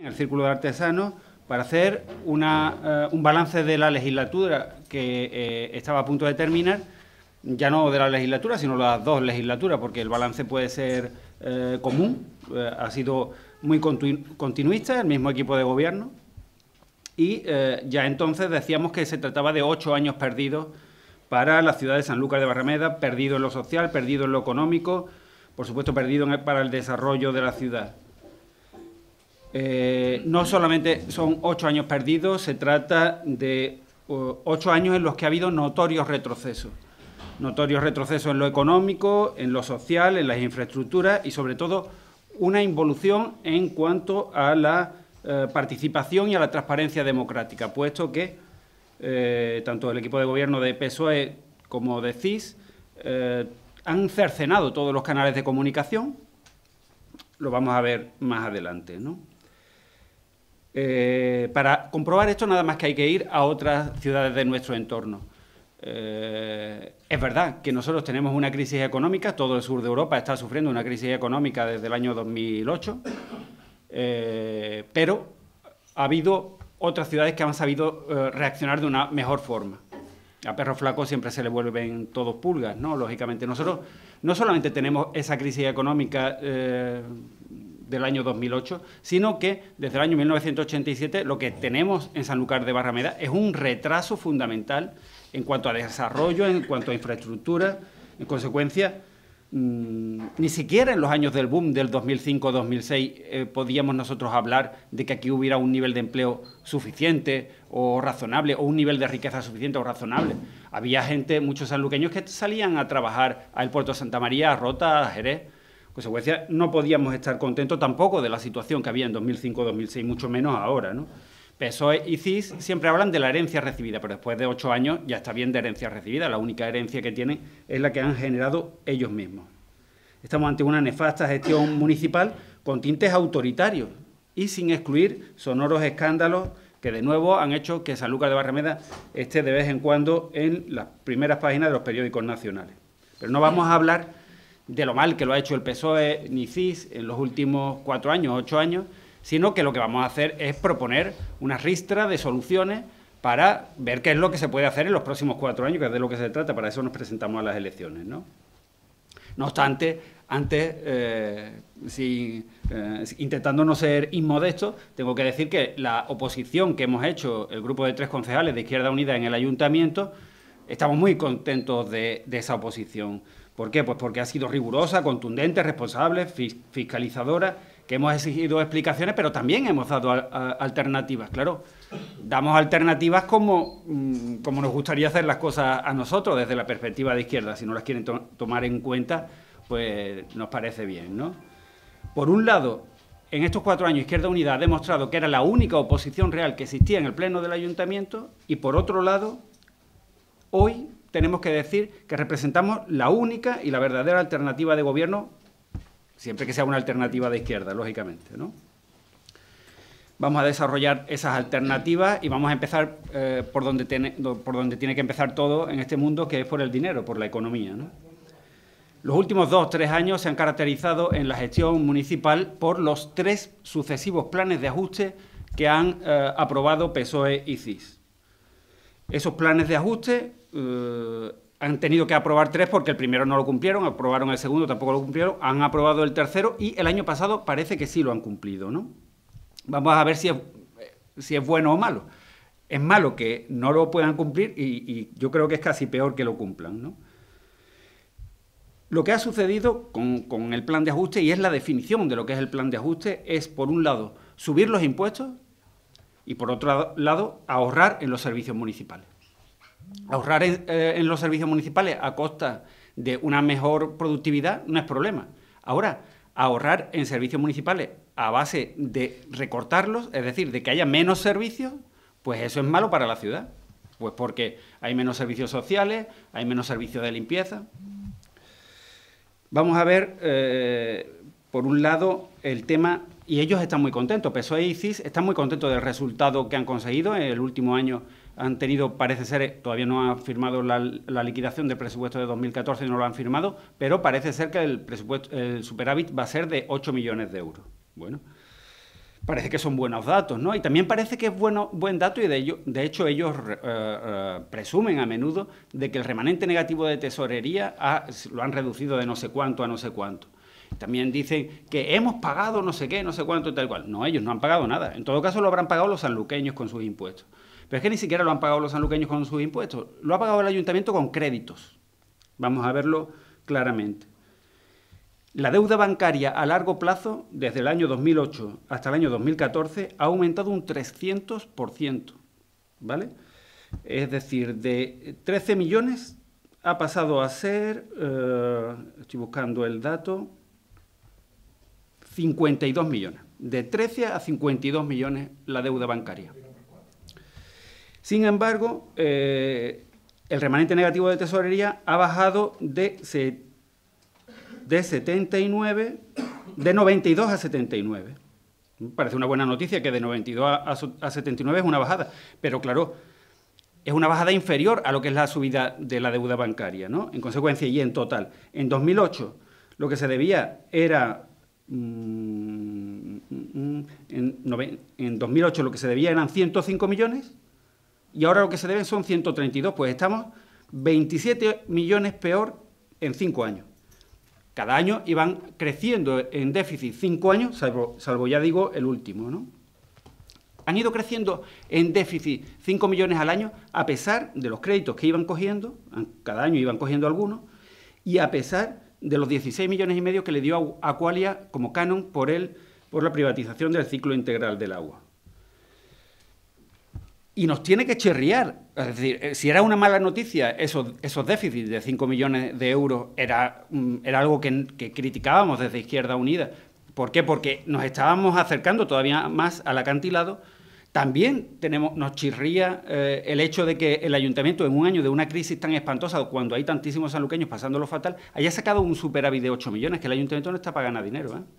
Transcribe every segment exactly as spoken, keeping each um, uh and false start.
en el Círculo de Artesanos para hacer una, uh, un balance de la legislatura que eh, estaba a punto de terminar, ya no de la legislatura, sino las dos legislaturas, porque el balance puede ser eh, común, eh, ha sido muy continu continuista, el mismo equipo de gobierno, y eh, ya entonces decíamos que se trataba de ocho años perdidos para la ciudad de Sanlúcar de Barrameda, perdido en lo social, perdido en lo económico, por supuesto perdido en el, para el desarrollo de la ciudad. Eh, no solamente son ocho años perdidos, se trata de uh, ocho años en los que ha habido notorios retrocesos. Notorios retrocesos en lo económico, en lo social, en las infraestructuras y, sobre todo, una involución en cuanto a la eh, participación y a la transparencia democrática, puesto que eh, tanto el equipo de gobierno de P S O E como de C I S eh, han cercenado todos los canales de comunicación. Lo vamos a ver más adelante, ¿no? Eh, para comprobar esto nada más que hay que ir a otras ciudades de nuestro entorno. Eh, es verdad que nosotros tenemos una crisis económica, todo el sur de Europa está sufriendo una crisis económica desde el año dos mil ocho, eh, pero ha habido otras ciudades que han sabido eh, reaccionar de una mejor forma. A perro flaco siempre se le vuelven todos pulgas, ¿no? Lógicamente, nosotros no solamente tenemos esa crisis económica eh, del año dos mil ocho, sino que desde el año mil novecientos ochenta y siete lo que tenemos en Sanlúcar de Barrameda es un retraso fundamental en cuanto a desarrollo, en cuanto a infraestructura. En consecuencia, mmm, ni siquiera en los años del boom del dos mil cinco dos mil seis eh, podíamos nosotros hablar de que aquí hubiera un nivel de empleo suficiente o razonable, o un nivel de riqueza suficiente o razonable. Había gente, muchos sanluqueños, que salían a trabajar al puerto de Santa María, a Rota, a Jerez. En consecuencia, no podíamos estar contentos tampoco de la situación que había en dos mil cinco dos mil seis, mucho menos ahora, ¿no? P S O E y C I S siempre hablan de la herencia recibida, pero después de ocho años ya está bien de herencia recibida. La única herencia que tienen es la que han generado ellos mismos. Estamos ante una nefasta gestión municipal con tintes autoritarios y sin excluir sonoros escándalos que de nuevo han hecho que Sanlúcar de Barrameda esté de vez en cuando en las primeras páginas de los periódicos nacionales. Pero no vamos a hablar de lo mal que lo ha hecho el P S O E ni C I S en los últimos cuatro años, ocho años, sino que lo que vamos a hacer es proponer una ristra de soluciones para ver qué es lo que se puede hacer en los próximos cuatro años, que es de lo que se trata. Para eso nos presentamos a las elecciones, ¿no? No obstante, antes, eh, si, eh, intentando no ser inmodesto, tengo que decir que la oposición que hemos hecho, el grupo de tres concejales de Izquierda Unida en el Ayuntamiento, estamos muy contentos de, de esa oposición. ¿Por qué? Pues porque ha sido rigurosa, contundente, responsable, fiscalizadora, que hemos exigido explicaciones, pero también hemos dado a, a, alternativas. Claro, damos alternativas como, como nos gustaría hacer las cosas a nosotros desde la perspectiva de izquierda. Si no las quieren to tomar en cuenta, pues nos parece bien, ¿no? Por un lado, en estos cuatro años Izquierda Unida ha demostrado que era la única oposición real que existía en el Pleno del Ayuntamiento y, por otro lado, hoy tenemos que decir que representamos la única y la verdadera alternativa de gobierno, siempre que sea una alternativa de izquierda, lógicamente, ¿no? Vamos a desarrollar esas alternativas y vamos a empezar eh, por, donde tiene, por donde tiene que empezar todo en este mundo, que es por el dinero, por la economía, ¿no? Los últimos dos o tres años se han caracterizado en la gestión municipal por los tres sucesivos planes de ajuste que han eh, aprobado P S O E y C I S. Esos planes de ajuste eh, han tenido que aprobar tres porque el primero no lo cumplieron, aprobaron el segundo, tampoco lo cumplieron, han aprobado el tercero y el año pasado parece que sí lo han cumplido, ¿no? Vamos a ver si es, si es bueno o malo. Es malo que no lo puedan cumplir y, y yo creo que es casi peor que lo cumplan, ¿no? Lo que ha sucedido con, con el plan de ajuste, y es la definición de lo que es el plan de ajuste, es, por un lado, subir los impuestos y, por otro lado, ahorrar en los servicios municipales. Ahorrar en, eh, en los servicios municipales a costa de una mejor productividad no es problema. Ahora, ahorrar en servicios municipales a base de recortarlos, es decir, de que haya menos servicios, pues eso es malo para la ciudad. Pues porque hay menos servicios sociales, hay menos servicios de limpieza. Vamos a ver, eh, por un lado, el tema, y ellos están muy contentos, P S O E y C I S están muy contentos del resultado que han conseguido. En el último año han tenido, parece ser, todavía no han firmado la, la liquidación del presupuesto de dos mil catorce, no lo han firmado, pero parece ser que el, presupuesto, el superávit va a ser de ocho millones de euros. Bueno, Parece que son buenos datos, ¿no? Y también parece que es bueno, buen dato y de, ello, de hecho ellos uh, uh, presumen a menudo de que el remanente negativo de tesorería ha, lo han reducido de no sé cuánto a no sé cuánto. También dicen que hemos pagado no sé qué, no sé cuánto y tal cual. No, ellos no han pagado nada. En todo caso lo habrán pagado los sanluqueños con sus impuestos. Pero es que ni siquiera lo han pagado los sanluqueños con sus impuestos. Lo ha pagado el ayuntamiento con créditos. Vamos a verlo claramente. La deuda bancaria a largo plazo, desde el año dos mil ocho hasta el año dos mil catorce, ha aumentado un trescientos por ciento, ¿vale? Es decir, de trece millones ha pasado a ser, eh, estoy buscando el dato, cincuenta y dos millones. De trece a cincuenta y dos millones la deuda bancaria. Sin embargo, eh, el remanente negativo de tesorería ha bajado de... Se, de setenta y nueve, de noventa y dos a setenta y nueve. Me parece una buena noticia que de noventa y dos a setenta y nueve es una bajada, pero claro, es una bajada inferior a lo que es la subida de la deuda bancaria, ¿no? En consecuencia, y en total, en dos mil ocho lo que se debía era... Mmm, en, en dos mil ocho lo que se debía eran ciento cinco millones y ahora lo que se deben son ciento treinta y dos, pues estamos veintisiete millones peor en cinco años. Cada año iban creciendo en déficit cinco años, salvo, salvo ya digo el último, ¿no? Han ido creciendo en déficit cinco millones al año a pesar de los créditos que iban cogiendo, cada año iban cogiendo algunos, y a pesar de los dieciséis millones y medio que le dio a Aqualia como canon por, el, por la privatización del ciclo integral del agua. Y nos tiene que chirriar. Es decir, si era una mala noticia esos, esos déficits de cinco millones de euros, era, era algo que, que criticábamos desde Izquierda Unida. ¿Por qué? Porque nos estábamos acercando todavía más al acantilado. También tenemos, nos chirría eh, el hecho de que el ayuntamiento, en un año de una crisis tan espantosa, cuando hay tantísimos sanluqueños pasándolo fatal, haya sacado un superávit de ocho millones, que el ayuntamiento no está para ganar dinero, ¿eh?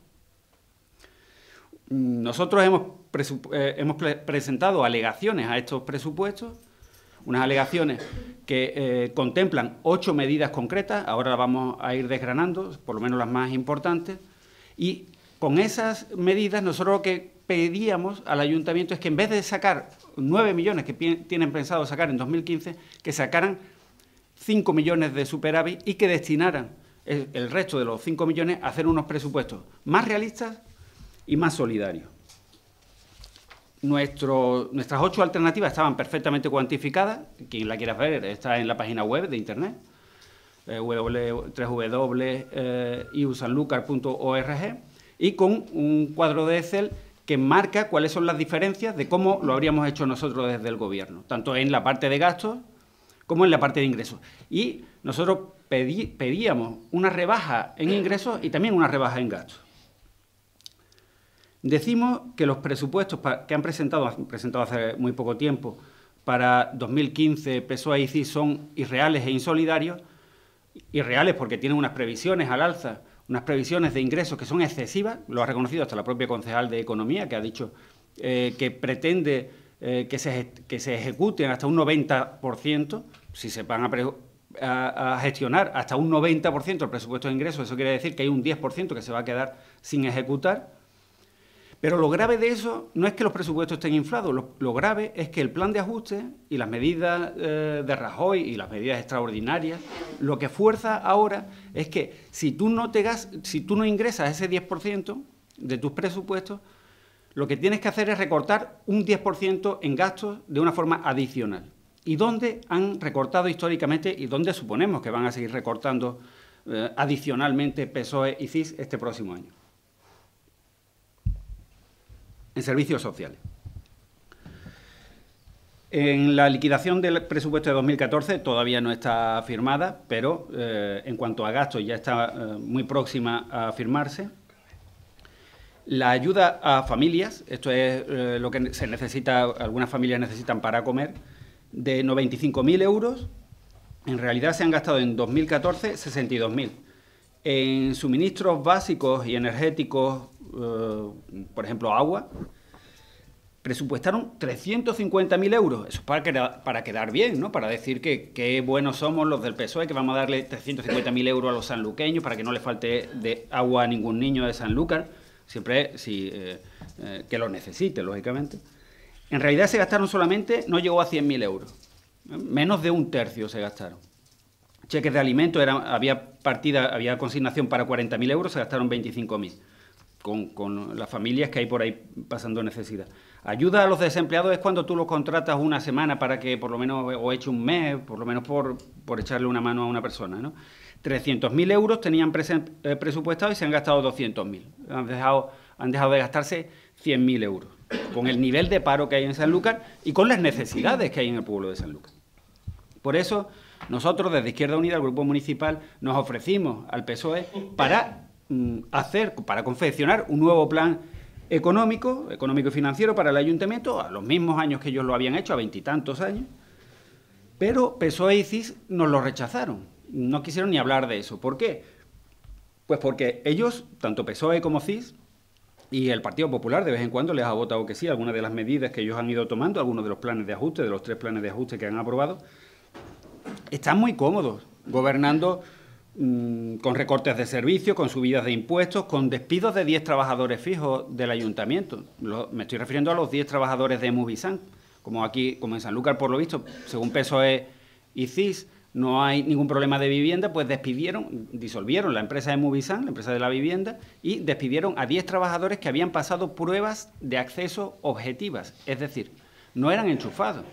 Nosotros hemos, eh, hemos pre presentado alegaciones a estos presupuestos, unas alegaciones que eh, contemplan ocho medidas concretas, ahora las vamos a ir desgranando, por lo menos las más importantes, y con esas medidas nosotros lo que pedíamos al ayuntamiento es que en vez de sacar nueve millones que tienen pensado sacar en dos mil quince, que sacaran cinco millones de superávit y que destinaran el, el resto de los cinco millones a hacer unos presupuestos más realistas y más solidario. Nuestro, nuestras ocho alternativas estaban perfectamente cuantificadas. Quien la quiera ver está en la página web de Internet, eh, w w w punto i u sanlucar punto org, y con un cuadro de Excel que marca cuáles son las diferencias de cómo lo habríamos hecho nosotros desde el Gobierno, tanto en la parte de gastos como en la parte de ingresos. Y nosotros pedí, pedíamos una rebaja en ingresos y también una rebaja en gastos. Decimos que los presupuestos que han presentado, han presentado hace muy poco tiempo para dos mil quince P S O E y C I S son irreales e insolidarios. Irreales porque tienen unas previsiones al alza, unas previsiones de ingresos que son excesivas, lo ha reconocido hasta la propia concejal de Economía, que ha dicho eh, que pretende eh, que, se, que se ejecuten hasta un noventa por ciento, si se van a, pre, a, a gestionar hasta un noventa por ciento el presupuesto de ingresos, eso quiere decir que hay un diez por ciento que se va a quedar sin ejecutar. Pero lo grave de eso no es que los presupuestos estén inflados, lo, lo grave es que el plan de ajuste y las medidas eh, de Rajoy y las medidas extraordinarias, lo que fuerza ahora es que si tú no, te gas, si tú no ingresas ese diez por ciento de tus presupuestos, lo que tienes que hacer es recortar un diez por ciento en gastos de una forma adicional. ¿Y dónde han recortado históricamente y dónde suponemos que van a seguir recortando eh, adicionalmente P S O E y C I S este próximo año? En servicios sociales. En la liquidación del presupuesto de dos mil catorce todavía no está firmada, pero eh, en cuanto a gastos ya está eh, muy próxima a firmarse. La ayuda a familias, esto es eh, lo que se necesita, algunas familias necesitan para comer, de noventa y cinco mil euros, en realidad se han gastado en dos mil catorce sesenta y dos mil. En suministros básicos y energéticos, eh, por ejemplo, agua, presupuestaron trescientos cincuenta mil euros. Eso es para quedar, para quedar bien, ¿no? Para decir que qué buenos somos los del P S O E, que vamos a darle trescientos cincuenta mil euros a los sanluqueños para que no le falte de agua a ningún niño de Sanlúcar. siempre si, eh, eh, que lo necesite, lógicamente. En realidad se gastaron solamente, no llegó a cien mil euros, menos de un tercio se gastaron. Cheques de alimentos, era, había partida, había consignación para cuarenta mil euros, se gastaron veinticinco mil, con, con las familias que hay por ahí pasando necesidad. Ayuda a los desempleados es cuando tú los contratas una semana para que por lo menos, o eche un mes, por lo menos por, por echarle una mano a una persona, ¿no? trescientos mil euros tenían eh, presupuestados y se han gastado doscientos mil. Han dejado, han dejado de gastarse cien mil euros, con el nivel de paro que hay en Sanlúcar y con las necesidades que hay en el pueblo de Sanlúcar. Por eso, nosotros desde Izquierda Unida, el Grupo Municipal, nos ofrecimos al P S O E para mm, hacer, para confeccionar un nuevo plan económico, económico y financiero para el Ayuntamiento, a los mismos años que ellos lo habían hecho, a veintitantos años, pero P S O E y C I S nos lo rechazaron. No quisieron ni hablar de eso. ¿Por qué? Pues porque ellos, tanto P S O E como C I S, y el Partido Popular de vez en cuando les ha votado que sí, algunas de las medidas que ellos han ido tomando, algunos de los planes de ajuste, de los tres planes de ajuste que han aprobado, están muy cómodos gobernando mmm, con recortes de servicios, con subidas de impuestos, con despidos de diez trabajadores fijos del Ayuntamiento. Lo, me estoy refiriendo a los diez trabajadores de Movisan. Como aquí, como en Sanlúcar, por lo visto, según P S O E y C I S, no hay ningún problema de vivienda, pues despidieron, disolvieron la empresa de Movisan, la empresa de la vivienda, y despidieron a diez trabajadores que habían pasado pruebas de acceso objetivas, es decir, no eran enchufados.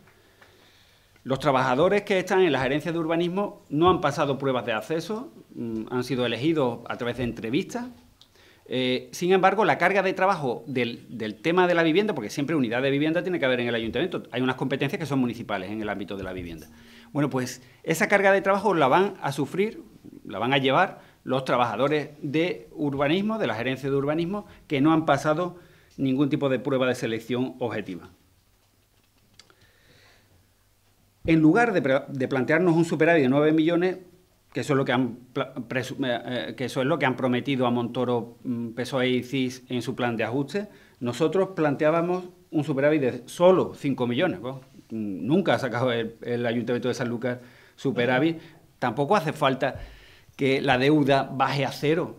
Los trabajadores que están en las gerencias de urbanismo no han pasado pruebas de acceso, mmm, han sido elegidos a través de entrevistas. Eh, sin embargo, la carga de trabajo del, del tema de la vivienda, porque siempre unidad de vivienda tiene que haber en el ayuntamiento, hay unas competencias que son municipales en el ámbito de la vivienda. Bueno, pues esa carga de trabajo la van a sufrir, la van a llevar los trabajadores de urbanismo, de la gerencia de urbanismo, que no han pasado ningún tipo de prueba de selección objetiva. En lugar de, de plantearnos un superávit de nueve millones, que eso es lo que han, que eso es lo que han prometido a Montoro, P S O E y C I S en su plan de ajuste, nosotros planteábamos un superávit de solo cinco millones. Bueno, nunca ha sacado el, el Ayuntamiento de Sanlúcar superávit. Tampoco hace falta que la deuda baje a cero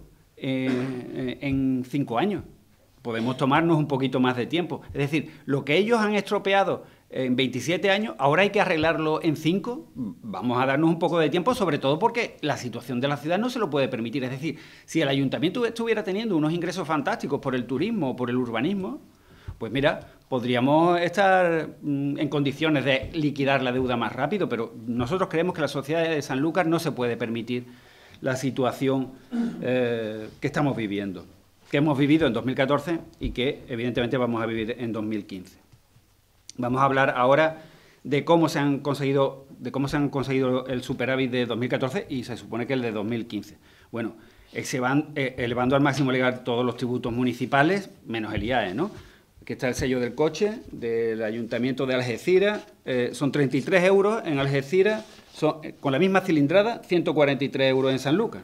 eh, en cinco años. Podemos tomarnos un poquito más de tiempo. Es decir, lo que ellos han estropeado en veintisiete años, ahora hay que arreglarlo en cinco. Vamos a darnos un poco de tiempo, sobre todo porque la situación de la ciudad no se lo puede permitir. Es decir, si el ayuntamiento estuviera teniendo unos ingresos fantásticos por el turismo o por el urbanismo, pues mira, podríamos estar mm, en condiciones de liquidar la deuda más rápido, pero nosotros creemos que la sociedad de Sanlúcar no se puede permitir la situación eh, que estamos viviendo, que hemos vivido en dos mil catorce y que evidentemente vamos a vivir en dos mil quince. Vamos a hablar ahora de cómo se han conseguido, de cómo se han conseguido el superávit de dos mil catorce y se supone que el de dos mil quince. Bueno, eh, se van eh, elevando al máximo legal todos los tributos municipales, menos el I A E, ¿no? Aquí está el sello del coche del Ayuntamiento de Algeciras, eh, son treinta y tres euros en Algeciras, son, eh, con la misma cilindrada, ciento cuarenta y tres euros en Sanlúcar.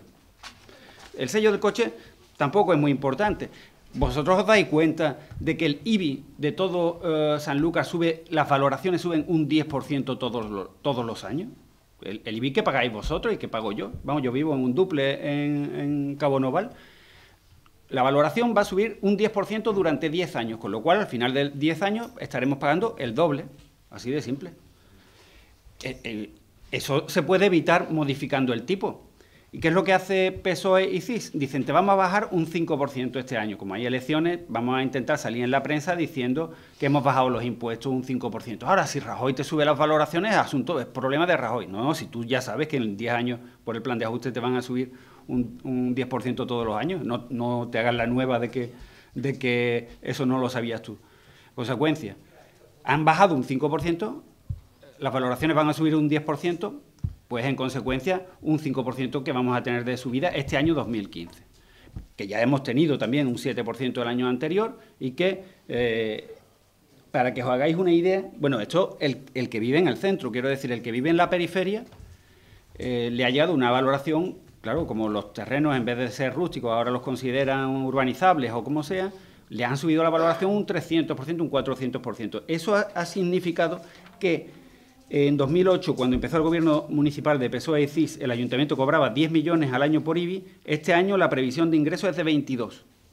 El sello del coche tampoco es muy importante. ¿Vosotros os dais cuenta de que el I B I de todo uh, Sanlúcar sube, las valoraciones suben un diez por ciento todos los, todos los años? El, el I B I que pagáis vosotros y que pago yo. Vamos, yo vivo en un duple en, en Cabo Noval. La valoración va a subir un diez por ciento durante diez años, con lo cual al final de diez años estaremos pagando el doble, así de simple. El, el, eso se puede evitar modificando el tipo. ¿Y qué es lo que hace P S O E y C I S? Dicen, te vamos a bajar un cinco por ciento este año. Como hay elecciones, vamos a intentar salir en la prensa diciendo que hemos bajado los impuestos un cinco por ciento. Ahora, si Rajoy te sube las valoraciones, es asunto, es problema de Rajoy. No, si tú ya sabes que en diez años, por el plan de ajuste, te van a subir un, un diez por ciento todos los años. No, no te hagas la nueva de que, de que eso no lo sabías tú. Consecuencia, han bajado un cinco por ciento, las valoraciones van a subir un diez por ciento, pues en consecuencia un cinco por ciento que vamos a tener de subida este año dos mil quince, que ya hemos tenido también un siete por ciento el año anterior y que, eh, para que os hagáis una idea, bueno, esto el, el que vive en el centro, quiero decir, el que vive en la periferia, eh, le ha llegado una valoración, claro, como los terrenos en vez de ser rústicos ahora los consideran urbanizables o como sea, le han subido la valoración un trescientos por ciento, un cuatrocientos por ciento. Eso ha, ha significado que en dos mil ocho, cuando empezó el gobierno municipal de P S O E y C I S, el ayuntamiento cobraba diez millones al año por I B I, este año la previsión de ingresos es de veintidós.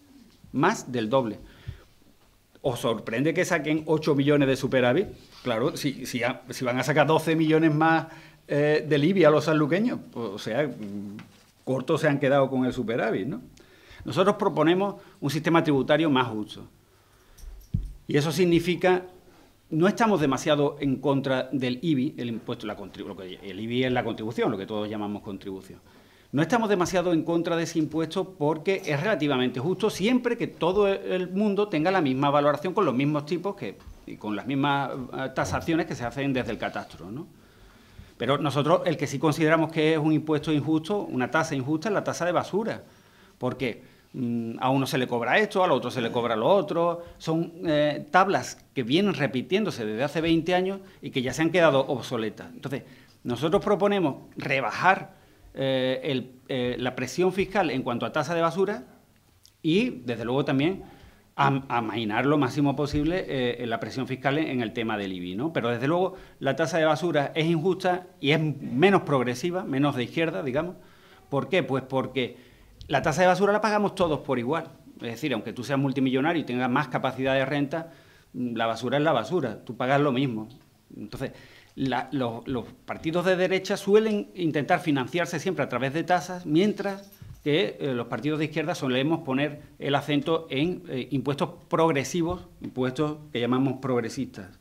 más del doble. ¿Os sorprende que saquen ocho millones de superávit? Claro, si, si, si van a sacar doce millones más eh, del I B I a los sanluqueños, pues, o sea, cortos se han quedado con el superávit, ¿no? Nosotros proponemos un sistema tributario más justo. Y eso significa, no estamos demasiado en contra del I B I, el impuesto, la lo que, el I B I es la contribución, lo que todos llamamos contribución. No estamos demasiado en contra de ese impuesto porque es relativamente justo siempre que todo el mundo tenga la misma valoración con los mismos tipos que, y con las mismas tasaciones que se hacen desde el catastro, ¿no? Pero nosotros el que sí consideramos que es un impuesto injusto, una tasa injusta, es la tasa de basura. Porque mmm, a uno se le cobra esto, al otro se le cobra lo otro. Son eh, tablas que vienen repitiéndose desde hace veinte años y que ya se han quedado obsoletas. Entonces, nosotros proponemos rebajar eh, el, eh, la presión fiscal en cuanto a tasa de basura y, desde luego, también amainar lo máximo posible eh, la presión fiscal en el tema del I B I, ¿no? Pero, desde luego, la tasa de basura es injusta y es menos progresiva, menos de izquierda, digamos. ¿Por qué? Pues porque la tasa de basura la pagamos todos por igual. Es decir, aunque tú seas multimillonario y tengas más capacidad de renta, la basura es la basura, tú pagas lo mismo. Entonces, la, los, los partidos de derecha suelen intentar financiarse siempre a través de tasas, mientras que eh, los partidos de izquierda solemos poner el acento en eh, impuestos progresivos, impuestos que llamamos progresistas.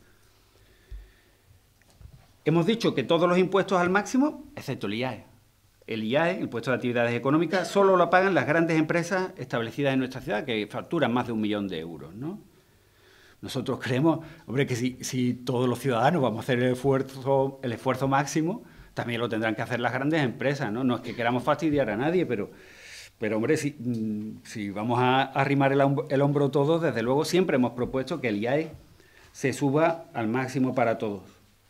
Hemos dicho que todos los impuestos al máximo, excepto el I A E. El I A E, el impuesto de actividades económicas, solo lo pagan las grandes empresas establecidas en nuestra ciudad, que facturan más de un millón de euros, ¿no? Nosotros creemos, hombre, que si, si todos los ciudadanos vamos a hacer el esfuerzo, el esfuerzo máximo, también lo tendrán que hacer las grandes empresas, ¿no? No es que queramos fastidiar a nadie, pero, pero hombre, si, si vamos a arrimar el, el hombro todos, desde luego siempre hemos propuesto que el I A E se suba al máximo para todos.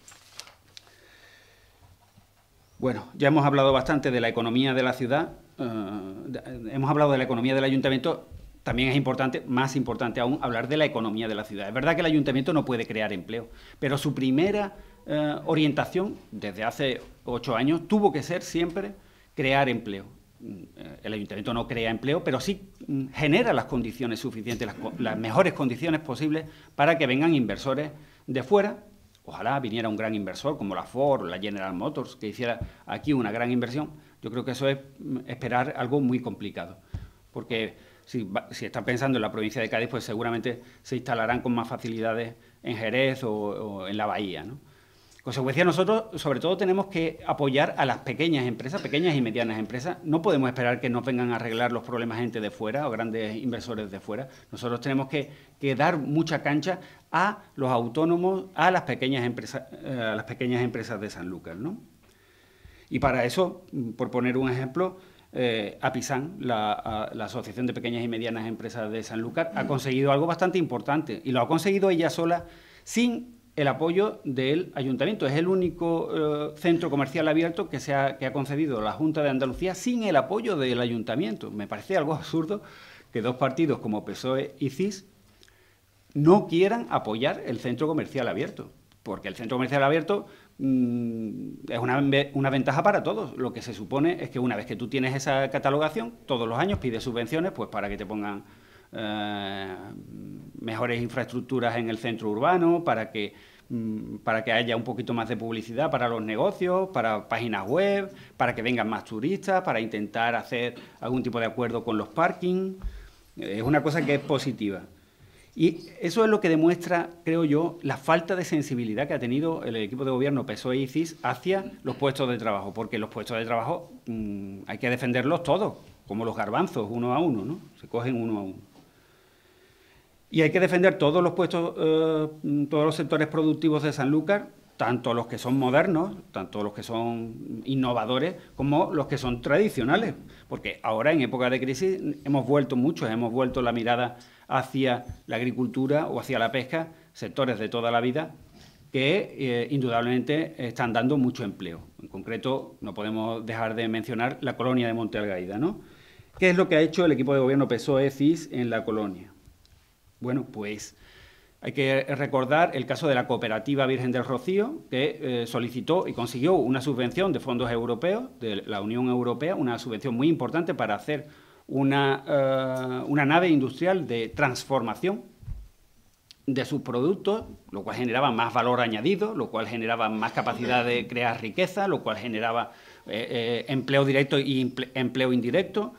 Bueno, ya hemos hablado bastante de la economía de la ciudad, uh, hemos hablado de la economía del ayuntamiento. También es importante, más importante aún, hablar de la economía de la ciudad. Es verdad que el ayuntamiento no puede crear empleo, pero su primera eh, orientación, desde hace ocho años, tuvo que ser siempre crear empleo. El ayuntamiento no crea empleo, pero sí genera las condiciones suficientes, las, las mejores condiciones posibles para que vengan inversores de fuera. Ojalá viniera un gran inversor como la Ford o la General Motors, que hiciera aquí una gran inversión. Yo creo que eso es esperar algo muy complicado, porque Si, si están pensando en la provincia de Cádiz, pues seguramente se instalarán con más facilidades en Jerez o, o en la Bahía, ¿no? En consecuencia, nosotros sobre todo tenemos que apoyar a las pequeñas empresas, pequeñas y medianas empresas. No podemos esperar que nos vengan a arreglar los problemas gente de fuera o grandes inversores de fuera. Nosotros tenemos que, que dar mucha cancha a los autónomos, a las pequeñas empresas, a las pequeñas empresas de Sanlúcar, ¿no? Y para eso, por poner un ejemplo, Eh, APISAN, la, a, la Asociación de Pequeñas y Medianas Empresas de Sanlúcar, ha conseguido algo bastante importante y lo ha conseguido ella sola sin el apoyo del ayuntamiento. Es el único eh, centro comercial abierto que, se ha, que ha concedido la Junta de Andalucía sin el apoyo del ayuntamiento. Me parece algo absurdo que dos partidos como P S O E y C I S no quieran apoyar el centro comercial abierto, porque el centro comercial abierto es una, una ventaja para todos. Lo que se supone es que una vez que tú tienes esa catalogación, todos los años pides subvenciones pues para que te pongan eh, mejores infraestructuras en el centro urbano, para que, para que haya un poquito más de publicidad para los negocios, para páginas web, para que vengan más turistas, para intentar hacer algún tipo de acuerdo con los parkings. Es una cosa que es positiva. Y eso es lo que demuestra, creo yo, la falta de sensibilidad que ha tenido el equipo de gobierno P S O E y C I S hacia los puestos de trabajo, porque los puestos de trabajo mmm, hay que defenderlos todos, como los garbanzos, uno a uno, ¿no? Se cogen uno a uno. Y hay que defender todos los puestos, eh, todos los sectores productivos de Sanlúcar, tanto los que son modernos, tanto los que son innovadores, como los que son tradicionales, porque ahora, en época de crisis, hemos vuelto muchos, hemos vuelto la mirada hacia la agricultura o hacia la pesca, sectores de toda la vida que eh, indudablemente están dando mucho empleo. En concreto, no podemos dejar de mencionar la colonia de Monte Algaida, ¿no? ¿Qué es lo que ha hecho el equipo de gobierno P S O E C I S en la colonia? Bueno, pues hay que recordar el caso de la Cooperativa Virgen del Rocío, que eh, solicitó y consiguió una subvención de fondos europeos, de la Unión Europea, una subvención muy importante para hacer una, uh, una nave industrial de transformación de sus productos, lo cual generaba más valor añadido, lo cual generaba más capacidad de crear riqueza, lo cual generaba eh, eh, empleo directo y empleo indirecto.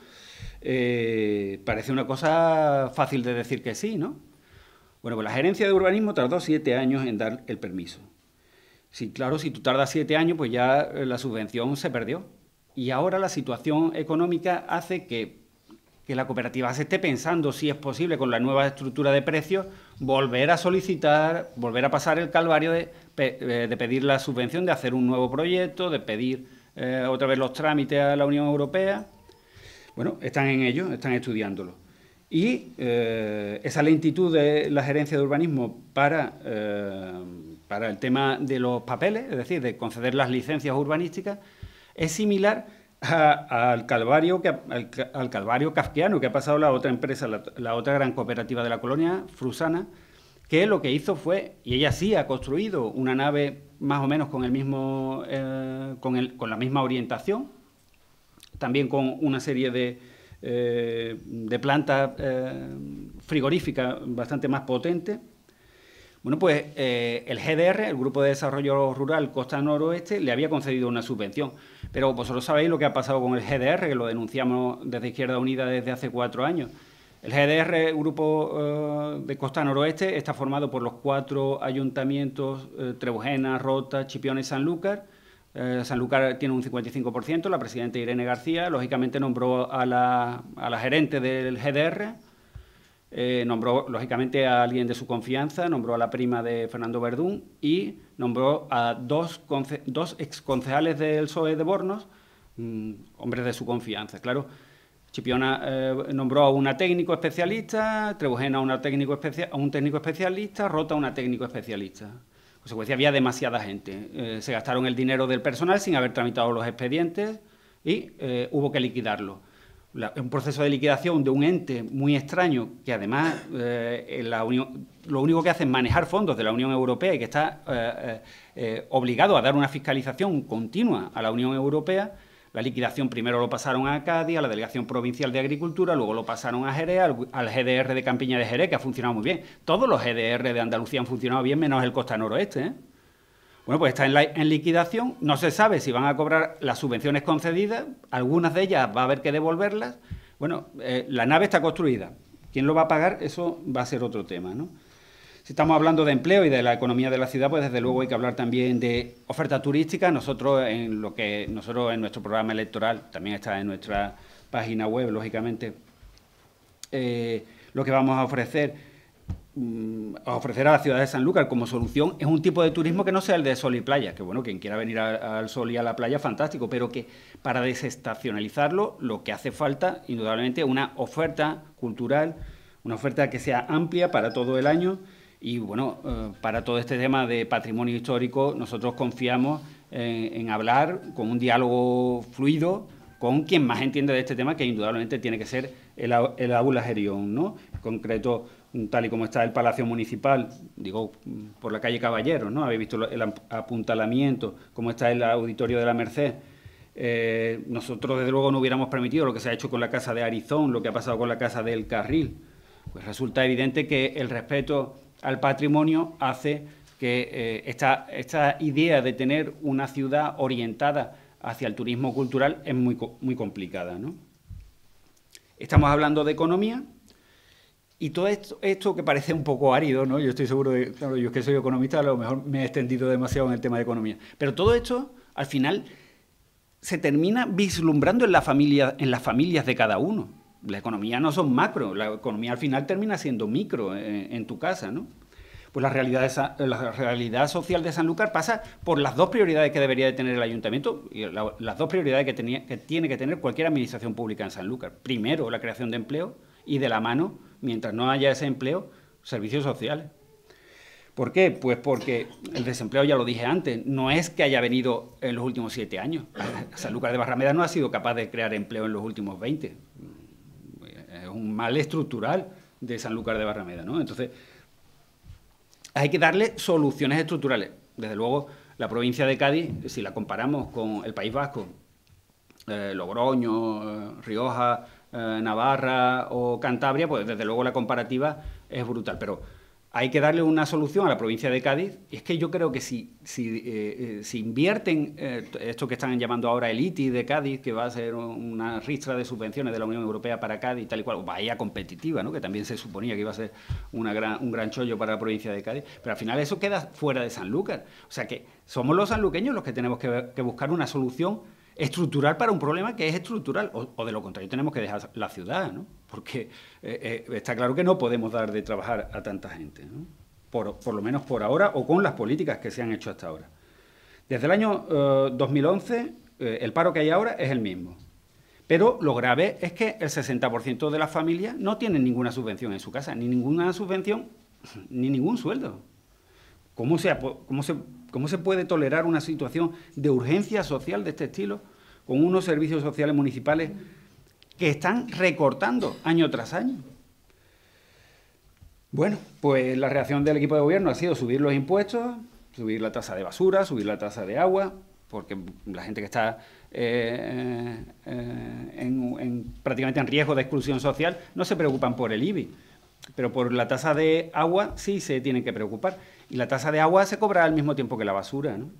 Eh, parece una cosa fácil de decir que sí, ¿no? Bueno, pues la gerencia de urbanismo tardó siete años en dar el permiso. Sí, claro, si tú tardas siete años, pues ya la subvención se perdió. Y ahora la situación económica hace que, que la cooperativa se esté pensando si es posible, con la nueva estructura de precios, volver a solicitar, volver a pasar el calvario de, de pedir la subvención, de hacer un nuevo proyecto, de pedir eh, otra vez los trámites a la Unión Europea. Bueno, están en ello, están estudiándolo. Y eh, esa lentitud de la gerencia de urbanismo para, eh, para el tema de los papeles, es decir, de conceder las licencias urbanísticas, es similar a, al, calvario que, al, al calvario kafkiano que ha pasado la otra empresa, la, la otra gran cooperativa de la colonia, Frusana, que lo que hizo fue, y ella sí ha construido una nave más o menos con, el mismo, eh, con, el, con la misma orientación, también con una serie de... Eh, de plantas eh, frigoríficas bastante más potentes. Bueno, pues eh, el G D R, el Grupo de Desarrollo Rural Costa Noroeste, le había concedido una subvención. Pero vosotros sabéis lo que ha pasado con el G D R, que lo denunciamos desde Izquierda Unida desde hace cuatro años. El G D R, el Grupo eh, de Costa Noroeste, está formado por los cuatro ayuntamientos, eh, Trebujena, Rota, Chipiona y Sanlúcar. Eh, Sanlúcar tiene un cincuenta y cinco por ciento, la presidenta Irene García, lógicamente nombró a la, a la gerente del G D R, eh, nombró lógicamente a alguien de su confianza, nombró a la prima de Fernando Verdún y nombró a dos, dos exconcejales del P S O E de Bornos, mmm, hombres de su confianza. Claro, Chipiona eh, nombró a una técnico especialista, Trebujena a, una técnico especia a un técnico especialista, Rota a una técnico especialista. En consecuencia, había demasiada gente. Eh, se gastaron el dinero del personal sin haber tramitado los expedientes y eh, hubo que liquidarlo. La, un proceso de liquidación de un ente muy extraño que, además, eh, la Unión, lo único que hace es manejar fondos de la Unión Europea y que está eh, eh, obligado a dar una fiscalización continua a la Unión Europea. La liquidación primero lo pasaron a Cádiz, a la Delegación Provincial de Agricultura, luego lo pasaron a Jerez, al, al G D R de Campiña de Jerez, que ha funcionado muy bien. Todos los G D R de Andalucía han funcionado bien, menos el Costa Noroeste, ¿eh? Bueno, pues está en, la, en liquidación, no se sabe si van a cobrar las subvenciones concedidas, algunas de ellas va a haber que devolverlas. Bueno, eh, la nave está construida. ¿Quién lo va a pagar? Eso va a ser otro tema, ¿no? Si estamos hablando de empleo y de la economía de la ciudad, pues desde luego hay que hablar también de oferta turística. Nosotros en lo que nosotros en nuestro programa electoral, también está en nuestra página web, lógicamente, eh, lo que vamos a ofrecer, mm, a ofrecer a la ciudad de Sanlúcar como solución es un tipo de turismo que no sea el de sol y playa, que bueno, quien quiera venir a, al sol y a la playa, fantástico, pero que para desestacionalizarlo lo que hace falta, indudablemente, es una oferta cultural, una oferta que sea amplia para todo el año. Y, bueno, eh, para todo este tema de patrimonio histórico, nosotros confiamos en, en hablar con un diálogo fluido con quien más entiende de este tema, que indudablemente tiene que ser el, el Aula Gerión, ¿no? En concreto, tal y como está el Palacio Municipal, digo, por la calle Caballeros, ¿no? Habéis visto el apuntalamiento, cómo está el Auditorio de la Merced. Eh, nosotros, desde luego, no hubiéramos permitido lo que se ha hecho con la Casa de Arizón, lo que ha pasado con la Casa del Carril. Pues resulta evidente que el respeto al patrimonio hace que eh, esta, esta idea de tener una ciudad orientada hacia el turismo cultural es muy, muy complicada, ¿no? Estamos hablando de economía y todo esto, esto que parece un poco árido, ¿no? Yo estoy seguro de, claro, yo es que soy economista, a lo mejor me he extendido demasiado en el tema de economía, pero todo esto, al final, se termina vislumbrando en, la familia, en las familias de cada uno. La economía no son macro, la economía al final termina siendo micro en, en tu casa, ¿no? Pues la realidad, de, la realidad social de Sanlúcar pasa por las dos prioridades que debería de tener el ayuntamiento y la, las dos prioridades que, tenía, que tiene que tener cualquier administración pública en Sanlúcar. Primero, la creación de empleo y de la mano, mientras no haya ese empleo, servicios sociales. ¿Por qué? Pues porque el desempleo, ya lo dije antes, no es que haya venido en los últimos siete años. Sanlúcar de Barrameda no ha sido capaz de crear empleo en los últimos veinte. Es un mal estructural de Sanlúcar de Barrameda, ¿no? Entonces, hay que darle soluciones estructurales. Desde luego, la provincia de Cádiz, si la comparamos con el País Vasco, eh, Logroño, eh, Rioja, eh, Navarra o Cantabria, pues desde luego la comparativa es brutal. Pero hay que darle una solución a la provincia de Cádiz, y es que yo creo que si, si, eh, eh, si invierten eh, esto que están llamando ahora el I T I de Cádiz, que va a ser una ristra de subvenciones de la Unión Europea para Cádiz, tal y cual, o Bahía Competitiva, ¿no?, que también se suponía que iba a ser una gran, un gran chollo para la provincia de Cádiz, pero al final eso queda fuera de Sanlúcar. O sea que somos los sanluqueños los que tenemos que, que buscar una solución estructural para un problema que es estructural, o, o de lo contrario tenemos que dejar la ciudad, ¿no? Porque eh, eh, está claro que no podemos dar de trabajar a tanta gente, ¿no? Por, por lo menos por ahora, o con las políticas que se han hecho hasta ahora. Desde el año eh, dos mil once, eh, el paro que hay ahora es el mismo. Pero lo grave es que el sesenta por ciento de las familias no tienen ninguna subvención en su casa, ni ninguna subvención, ni ningún sueldo. ¿Cómo se, cómo se, cómo se puede tolerar una situación de urgencia social de este estilo con unos servicios sociales municipales que están recortando año tras año? Bueno, pues la reacción del equipo de gobierno ha sido subir los impuestos, subir la tasa de basura, subir la tasa de agua, porque la gente que está eh, eh, en, en, prácticamente en riesgo de exclusión social no se preocupan por el I B I, pero por la tasa de agua sí se tienen que preocupar. Y la tasa de agua se cobra al mismo tiempo que la basura, ¿no?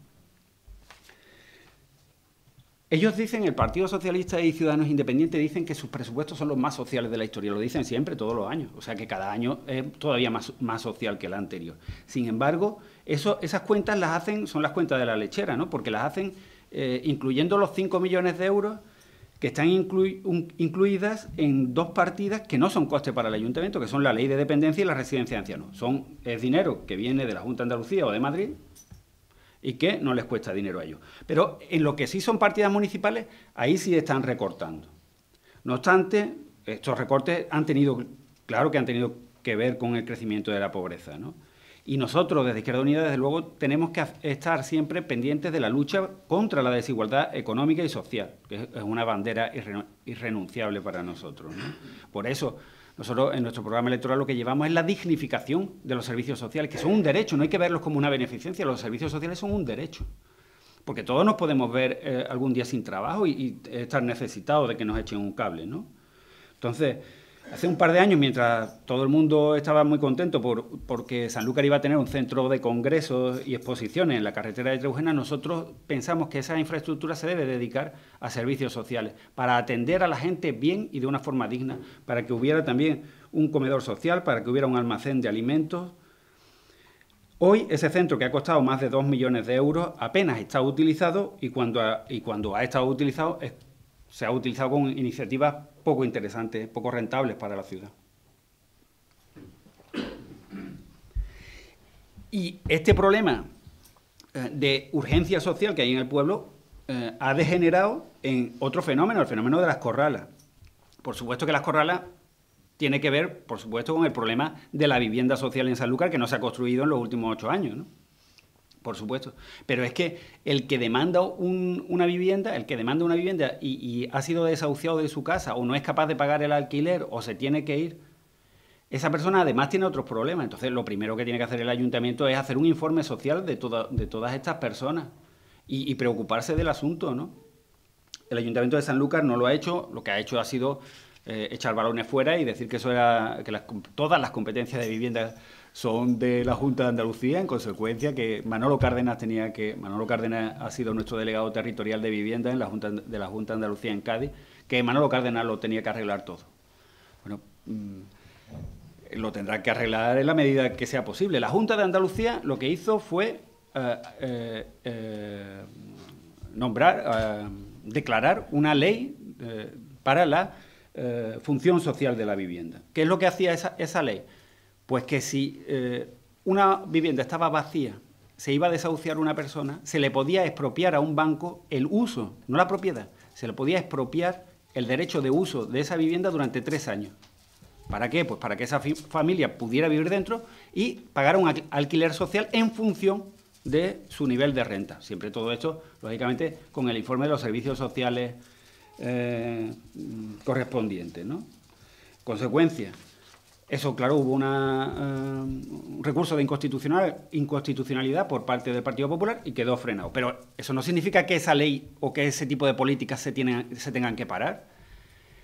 Ellos dicen, el Partido Socialista y Ciudadanos Independientes dicen que sus presupuestos son los más sociales de la historia. Lo dicen siempre, todos los años. O sea que cada año es todavía más, más social que el anterior. Sin embargo, eso, esas cuentas las hacen, son las cuentas de la lechera, ¿no? Porque las hacen eh, incluyendo los cinco millones de euros que están inclu un, incluidas en dos partidas que no son coste para el ayuntamiento, que son la ley de dependencia y la residencia de ancianos. Son, es dinero que viene de la Junta de Andalucía o de Madrid y que no les cuesta dinero a ellos. Pero en lo que sí son partidas municipales, ahí sí están recortando. No obstante, estos recortes han tenido, claro que han tenido que ver con el crecimiento de la pobreza, ¿no? Y nosotros, desde Izquierda Unida, desde luego, tenemos que estar siempre pendientes de la lucha contra la desigualdad económica y social, que es una bandera irrenunciable para nosotros, ¿no? Por eso, nosotros en nuestro programa electoral lo que llevamos es la dignificación de los servicios sociales, que son un derecho, no hay que verlos como una beneficencia, los servicios sociales son un derecho. Porque todos nos podemos ver eh, algún día sin trabajo y, y estar necesitados de que nos echen un cable, ¿no? Entonces, hace un par de años, mientras todo el mundo estaba muy contento por, porque Sanlúcar iba a tener un centro de congresos y exposiciones en la carretera de Treujena, nosotros pensamos que esa infraestructura se debe dedicar a servicios sociales, para atender a la gente bien y de una forma digna, para que hubiera también un comedor social, para que hubiera un almacén de alimentos. Hoy ese centro, que ha costado más de dos millones de euros, apenas está utilizado y cuando ha, y cuando ha estado utilizado es, se ha utilizado con iniciativas poco interesantes, poco rentables para la ciudad. Y este problema eh, de urgencia social que hay en el pueblo eh, ha degenerado en otro fenómeno, el fenómeno de las corralas. Por supuesto que las corralas tiene que ver, por supuesto, con el problema de la vivienda social en Sanlúcar, que no se ha construido en los últimos ocho años, ¿no? Por supuesto. Pero es que el que demanda un, una vivienda, el que demanda una vivienda y, y ha sido desahuciado de su casa o no es capaz de pagar el alquiler o se tiene que ir, esa persona además tiene otros problemas. Entonces, lo primero que tiene que hacer el ayuntamiento es hacer un informe social de, toda, de todas estas personas y, y preocuparse del asunto, ¿no? El ayuntamiento de Sanlúcar no lo ha hecho, lo que ha hecho ha sido eh, echar balones fuera y decir que eso era que las, todas las competencias de vivienda son de la Junta de Andalucía, en consecuencia que Manolo Cárdenas tenía que... Manolo Cárdenas ha sido nuestro delegado territorial de vivienda en la Junta de la Junta de Andalucía en Cádiz, que Manolo Cárdenas lo tenía que arreglar todo. Bueno, mmm, lo tendrá que arreglar en la medida que sea posible. La Junta de Andalucía lo que hizo fue eh, eh, eh, nombrar, eh, declarar una ley eh, para la eh, función social de la vivienda. ¿Qué es lo que hacía esa, esa ley? Pues que si eh, una vivienda estaba vacía, se iba a desahuciar una persona, se le podía expropiar a un banco el uso, no la propiedad, se le podía expropiar el derecho de uso de esa vivienda durante tres años. ¿Para qué? Pues para que esa familia pudiera vivir dentro y pagar un alquiler social en función de su nivel de renta. Siempre todo esto, lógicamente, con el informe de los servicios sociales eh, correspondientes, ¿no? Consecuencia. Eso, claro, hubo una, uh, un recurso de inconstitucional, inconstitucionalidad por parte del Partido Popular y quedó frenado. Pero eso no significa que esa ley o que ese tipo de políticas se, tienen, se tengan que parar.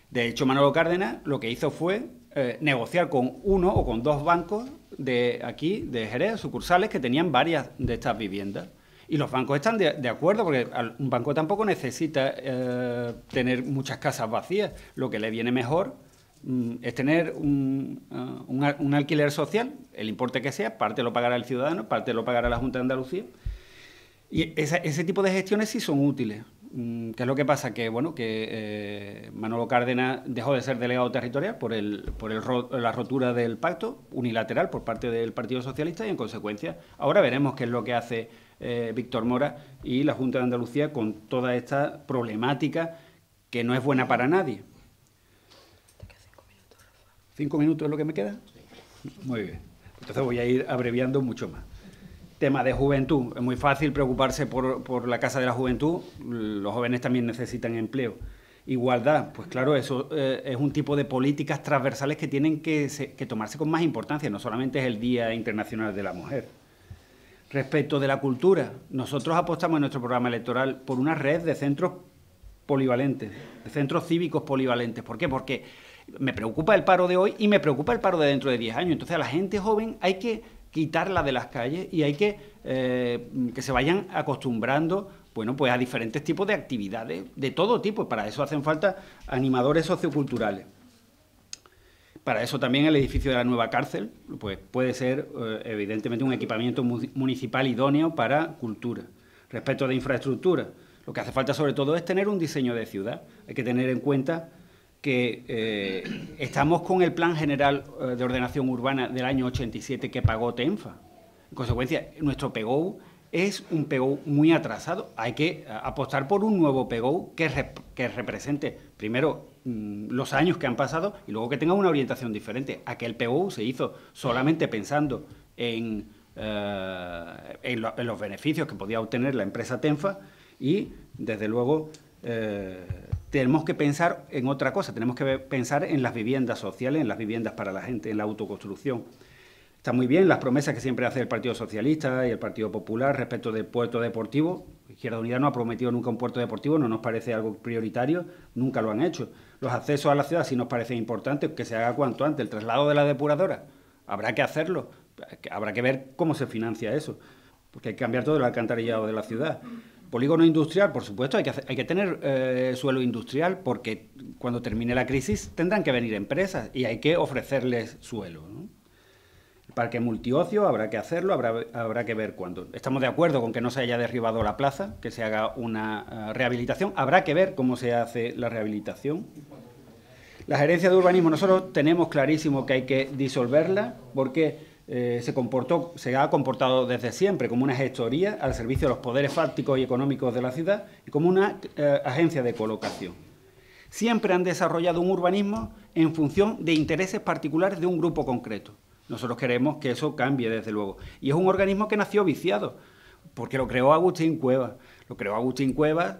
De hecho, Manolo Cárdenas lo que hizo fue eh, negociar con uno o con dos bancos de aquí, de Jerez, sucursales, que tenían varias de estas viviendas. Y los bancos están de, de acuerdo, porque un banco tampoco necesita eh, tener muchas casas vacías. Lo que le viene mejor mm, es tener un, uh, un, un alquiler social, el importe que sea, parte lo pagará el ciudadano, parte lo pagará la Junta de Andalucía. Y esa, ese tipo de gestiones sí son útiles. Mm, ¿Qué es lo que pasa? Que, bueno, que eh, Manolo Cárdenas dejó de ser delegado territorial por, el, por el, la rotura del pacto unilateral por parte del Partido Socialista y, en consecuencia, ahora veremos qué es lo que hace Eh, Víctor Mora y la Junta de Andalucía con toda esta problemática que no es buena para nadie. ¿Cinco minutos es lo que me queda? Sí. Muy bien. Entonces voy a ir abreviando mucho más. Tema de juventud. Es muy fácil preocuparse por, por la Casa de la Juventud. Los jóvenes también necesitan empleo. Igualdad. Pues claro, eso eh, es un tipo de políticas transversales que tienen que, se, que tomarse con más importancia. No solamente es el Día Internacional de la Mujer. Respecto de la cultura, nosotros apostamos en nuestro programa electoral por una red de centros polivalentes, de centros cívicos polivalentes. ¿Por qué? Porque me preocupa el paro de hoy y me preocupa el paro de dentro de diez años. Entonces, a la gente joven hay que quitarla de las calles y hay que eh, que se vayan acostumbrando, bueno, pues a diferentes tipos de actividades de todo tipo. Para eso hacen falta animadores socioculturales. Para eso también el edificio de la nueva cárcel pues puede ser, eh, evidentemente, un equipamiento municipal idóneo para cultura. Respecto de infraestructura, lo que hace falta sobre todo es tener un diseño de ciudad. Hay que tener en cuenta que eh, estamos con el Plan General de Ordenación Urbana del año ochenta y siete que pagó TENFA. En consecuencia, nuestro P G O U es un P G O U muy atrasado. Hay que apostar por un nuevo P G O U que, rep que represente, primero, los años que han pasado y luego que tenga una orientación diferente. Aquel P G O U se hizo solamente pensando en, eh, en, lo, en los beneficios que podía obtener la empresa TENFA y, desde luego, eh, tenemos que pensar en otra cosa. Tenemos que pensar en las viviendas sociales, en las viviendas para la gente, en la autoconstrucción. Está muy bien las promesas que siempre hace el Partido Socialista y el Partido Popular respecto del puerto deportivo. Izquierda Unida no ha prometido nunca un puerto deportivo, no nos parece algo prioritario, nunca lo han hecho. Los accesos a la ciudad sí nos parece importante que se haga cuanto antes. El traslado de la depuradora, habrá que hacerlo, habrá que ver cómo se financia eso, porque hay que cambiar todo el alcantarillado de la ciudad. Polígono industrial, por supuesto, hay que, hacer, hay que tener eh, suelo industrial, porque cuando termine la crisis tendrán que venir empresas y hay que ofrecerles suelo, ¿no? El parque multiocio habrá que hacerlo, habrá, habrá que ver cuándo. Estamos de acuerdo con que no se haya derribado la plaza, que se haga una uh, rehabilitación. Habrá que ver cómo se hace la rehabilitación. La gerencia de urbanismo, nosotros tenemos clarísimo que hay que disolverla porque eh, se comportó, se ha comportado desde siempre como una gestoría al servicio de los poderes fácticos y económicos de la ciudad y como una eh, agencia de colocación. Siempre han desarrollado un urbanismo en función de intereses particulares de un grupo concreto. Nosotros queremos que eso cambie, desde luego. Y es un organismo que nació viciado, porque lo creó Agustín Cuevas. Lo creó Agustín Cuevas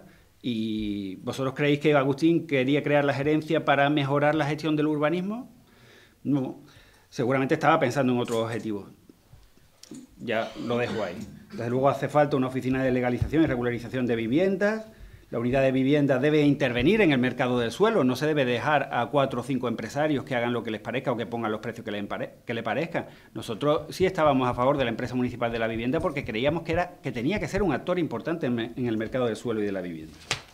y ¿vosotros creéis que Agustín quería crear la gerencia para mejorar la gestión del urbanismo? No, seguramente estaba pensando en otros objetivos. Ya lo dejo ahí. Desde luego hace falta una oficina de legalización y regularización de viviendas. La unidad de vivienda debe intervenir en el mercado del suelo, no se debe dejar a cuatro o cinco empresarios que hagan lo que les parezca o que pongan los precios que les, que les parezcan. Nosotros sí estábamos a favor de la empresa municipal de la vivienda porque creíamos que, era, que tenía que ser un actor importante en, en el mercado del suelo y de la vivienda.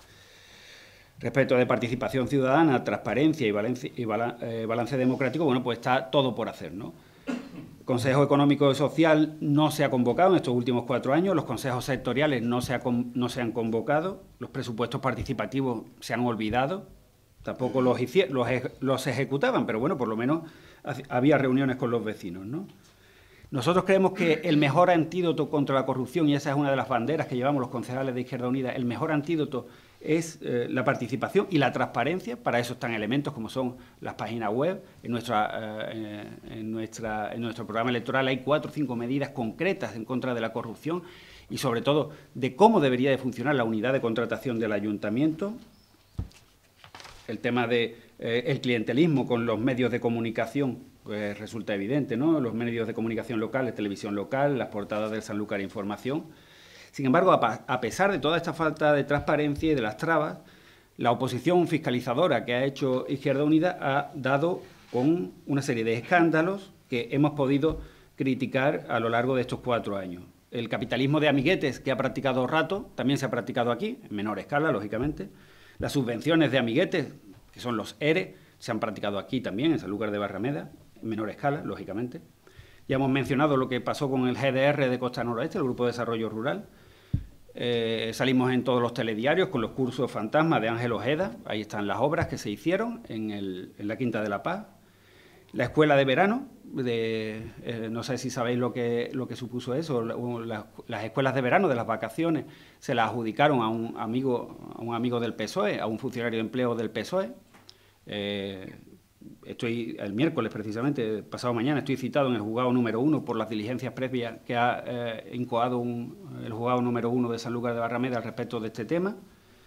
Respecto de participación ciudadana, transparencia y balance, y bala, eh, balance democrático, bueno, pues está todo por hacer, ¿no? Consejo Económico y Social no se ha convocado en estos últimos cuatro años, los consejos sectoriales no se, ha, no se han convocado, los presupuestos participativos se han olvidado, tampoco los, los, los ejecutaban, pero bueno, por lo menos había reuniones con los vecinos, ¿no? Nosotros creemos que el mejor antídoto contra la corrupción, y esa es una de las banderas que llevamos los concejales de Izquierda Unida, el mejor antídoto es eh, la participación y la transparencia. Para eso están elementos como son las páginas web. En, nuestra, eh, en, nuestra, en nuestro programa electoral hay cuatro o cinco medidas concretas en contra de la corrupción y, sobre todo, de cómo debería de funcionar la unidad de contratación del ayuntamiento. El tema del de, eh, clientelismo con los medios de comunicación pues resulta evidente, ¿no? Los medios de comunicación locales, televisión local, las portadas del Sanlúcar Información. Sin embargo, a pesar de toda esta falta de transparencia y de las trabas, La oposición fiscalizadora que ha hecho Izquierda Unida ha dado con una serie de escándalos que hemos podido criticar a lo largo de estos cuatro años. El capitalismo de amiguetes que ha practicado Rato también se ha practicado aquí, en menor escala, lógicamente. Las subvenciones de amiguetes, que son los E R E, se han practicado aquí también, en Sanlúcar de Barrameda, en menor escala, lógicamente. Ya hemos mencionado lo que pasó con el G D R de Costa Noroeste, el Grupo de Desarrollo Rural. Eh, salimos en todos los telediarios con los cursos fantasma de Ángel Ojeda. Ahí están las obras que se hicieron en, el, en la Quinta de la Paz. La escuela de verano, de, eh, no sé si sabéis lo que, lo que supuso eso, la, las escuelas de verano de las vacaciones se las adjudicaron a un amigo, a un amigo del P S O E, a un funcionario de empleo del P S O E. Eh, estoy el miércoles precisamente, pasado mañana, estoy citado en el juzgado número uno por las diligencias previas que ha eh, incoado un, el juzgado número uno de Sanlúcar de Barrameda al respecto de este tema.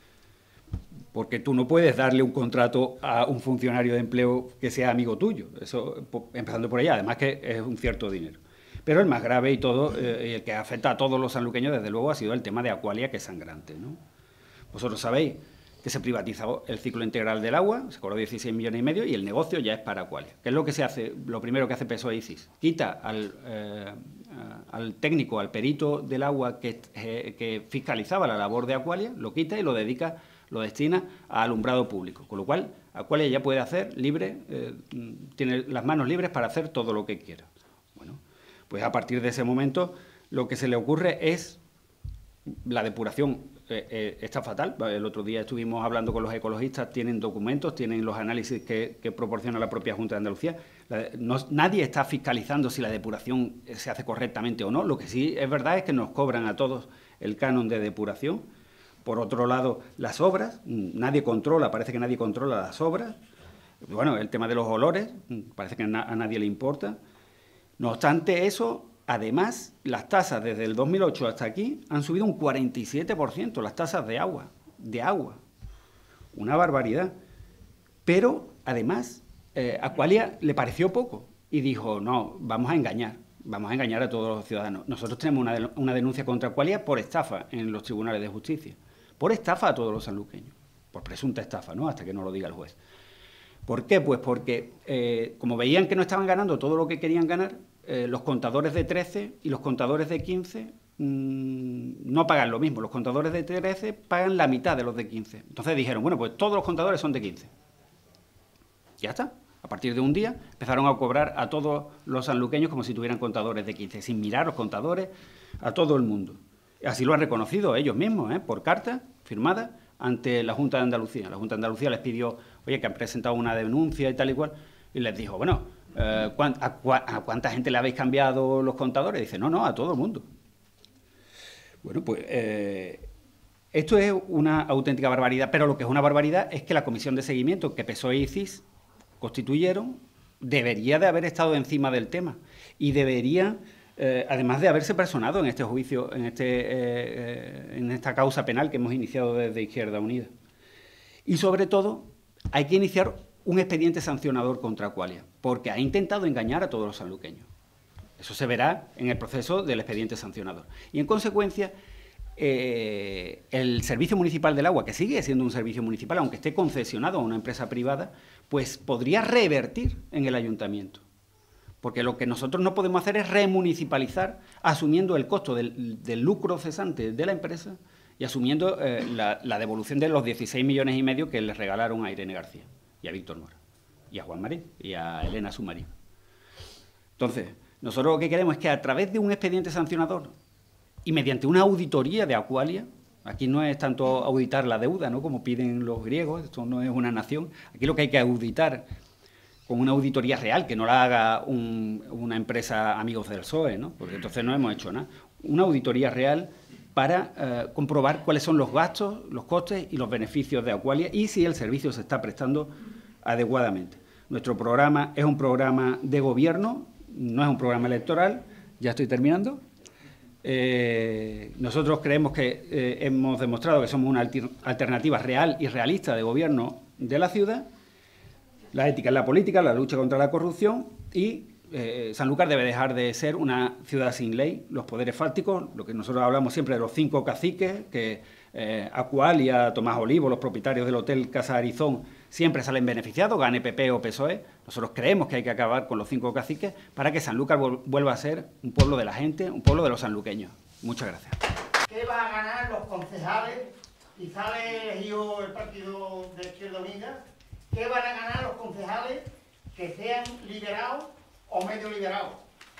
Porque tú no puedes darle un contrato a un funcionario de empleo que sea amigo tuyo, eso empezando por allá, además que es un cierto dinero. Pero el más grave y todo, eh, el que afecta a todos los sanluqueños, desde luego, ha sido el tema de Aqualia, que es sangrante, ¿no? Vosotros sabéis que se privatizó el ciclo integral del agua, se cobró dieciséis millones y medio y el negocio ya es para Aqualia. ¿Qué es lo que se hace? Lo primero que hace P S O E y C I S, quita al, eh, al técnico, al perito del agua que, eh, que fiscalizaba la labor de Aqualia, lo quita y lo dedica lo destina a alumbrado público, con lo cual Aqualia ya puede hacer libre, eh, tiene las manos libres para hacer todo lo que quiera. Bueno, pues a partir de ese momento lo que se le ocurre es la depuración. Eh, eh, está fatal. El otro día estuvimos hablando con los ecologistas, tienen documentos, tienen los análisis que, que proporciona la propia Junta de Andalucía. La, no, nadie está fiscalizando si la depuración se hace correctamente o no. Lo que sí es verdad es que nos cobran a todos el canon de depuración. Por otro lado, las obras, nadie controla, parece que nadie controla las obras. Bueno, el tema de los olores, parece que a nadie le importa. No obstante eso, además, las tasas desde el dos mil ocho hasta aquí han subido un cuarenta y siete por ciento, las tasas de agua, de agua. Una barbaridad. Pero, además, eh, Aqualia le pareció poco y dijo, no, vamos a engañar, vamos a engañar a todos los ciudadanos. Nosotros tenemos una, una denuncia contra Aqualia por estafa en los tribunales de justicia. Por estafa a todos los sanluqueños, por presunta estafa, ¿no? Hasta que no lo diga el juez. ¿Por qué? Pues porque, eh, como veían que no estaban ganando todo lo que querían ganar, eh, los contadores de trece y los contadores de quince mmm, no pagan lo mismo. Los contadores de trece pagan la mitad de los de quince. Entonces dijeron, bueno, pues todos los contadores son de quince. Ya está. A partir de un día empezaron a cobrar a todos los sanluqueños como si tuvieran contadores de quince, sin mirar los contadores a todo el mundo. Así lo han reconocido ellos mismos, ¿eh? Por carta firmada ante la Junta de Andalucía. La Junta de Andalucía les pidió, oye, que han presentado una denuncia y tal y cual, y les dijo, bueno, eh, ¿a, cua ¿a cuánta gente le habéis cambiado los contadores? Y dice, no, no, a todo el mundo. Bueno, pues eh, esto es una auténtica barbaridad, pero lo que es una barbaridad es que la comisión de seguimiento que P S O E y C I S constituyeron debería de haber estado encima del tema y debería... Eh, además de haberse personado en este juicio, en, este, eh, en esta causa penal que hemos iniciado desde Izquierda Unida. Y sobre todo, hay que iniciar un expediente sancionador contra Aqualia, porque ha intentado engañar a todos los sanluqueños. Eso se verá en el proceso del expediente sancionador. Y en consecuencia, eh, el Servicio Municipal del Agua, que sigue siendo un servicio municipal, aunque esté concesionado a una empresa privada, pues podría revertir en el ayuntamiento. Porque lo que nosotros no podemos hacer es remunicipalizar asumiendo el costo del, del lucro cesante de la empresa y asumiendo eh, la, la devolución de los dieciséis millones y medio que les regalaron a Irene García y a Víctor Mora y a Juan Marín y a Elena Sumarín. Entonces, nosotros lo que queremos es que a través de un expediente sancionador y mediante una auditoría de Aqualia, aquí no es tanto auditar la deuda, ¿no?, como piden los griegos, esto no es una nación, aquí lo que hay que auditar con una auditoría real, que no la haga un, una empresa amigos del P S O E, ¿no?, porque entonces no hemos hecho nada. Una auditoría real para eh, comprobar cuáles son los gastos, los costes y los beneficios de Aqualia y si el servicio se está prestando adecuadamente. Nuestro programa es un programa de gobierno, no es un programa electoral, ya estoy terminando. Eh, nosotros creemos que eh, hemos demostrado que somos una alternativa real y realista de gobierno de la ciudad. La ética en la política, la lucha contra la corrupción y eh, Sanlúcar debe dejar de ser una ciudad sin ley, los poderes fácticos, lo que nosotros hablamos siempre de los cinco caciques, que eh, Acualia, Tomás Olivo, los propietarios del Hotel Casa Arizón, siempre salen beneficiados, gane P P o P S O E. Nosotros creemos que hay que acabar con los cinco caciques para que Sanlúcar vuelva a ser un pueblo de la gente, un pueblo de los sanluqueños. Muchas gracias. ¿Qué van a ganar los concejales? Y sale elegido el partido de Izquierda Unida. ¿Qué van a ganar los concejales que sean liberados o medio liberados?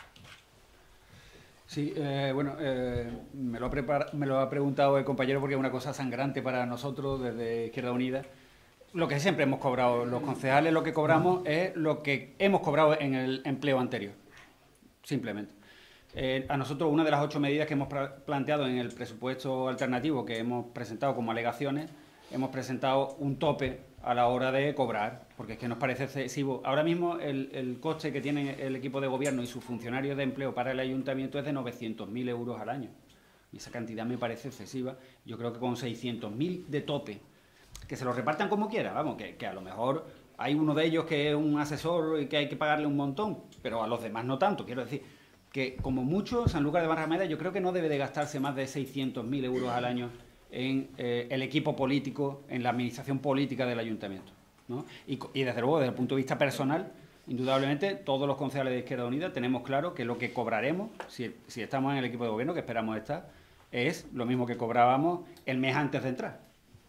Sí, eh, bueno, eh, me, lo ha prepar- me lo ha preguntado el compañero porque es una cosa sangrante para nosotros desde Izquierda Unida. Lo que siempre hemos cobrado los concejales, lo que cobramos es lo que hemos cobrado en el empleo anterior, simplemente. Eh, a nosotros una de las ocho medidas que hemos planteado en el presupuesto alternativo que hemos presentado como alegaciones, hemos presentado un tope a la hora de cobrar, porque es que nos parece excesivo. Ahora mismo el, el coste que tiene el equipo de gobierno y sus funcionarios de empleo para el ayuntamiento es de novecientos mil euros al año. Y esa cantidad me parece excesiva. Yo creo que con seiscientos mil de tope, que se lo repartan como quiera, vamos, que, que a lo mejor hay uno de ellos que es un asesor y que hay que pagarle un montón, pero a los demás no tanto. Quiero decir que como mucho Sanlúcar de Barrameda yo creo que no debe de gastarse más de seiscientos mil euros al año en eh, el equipo político, en la administración política del ayuntamiento, ¿no? Y, y desde luego, desde el punto de vista personal, indudablemente todos los concejales de Izquierda Unida tenemos claro que lo que cobraremos, si, si estamos en el equipo de gobierno, que esperamos estar, es lo mismo que cobrábamos el mes antes de entrar.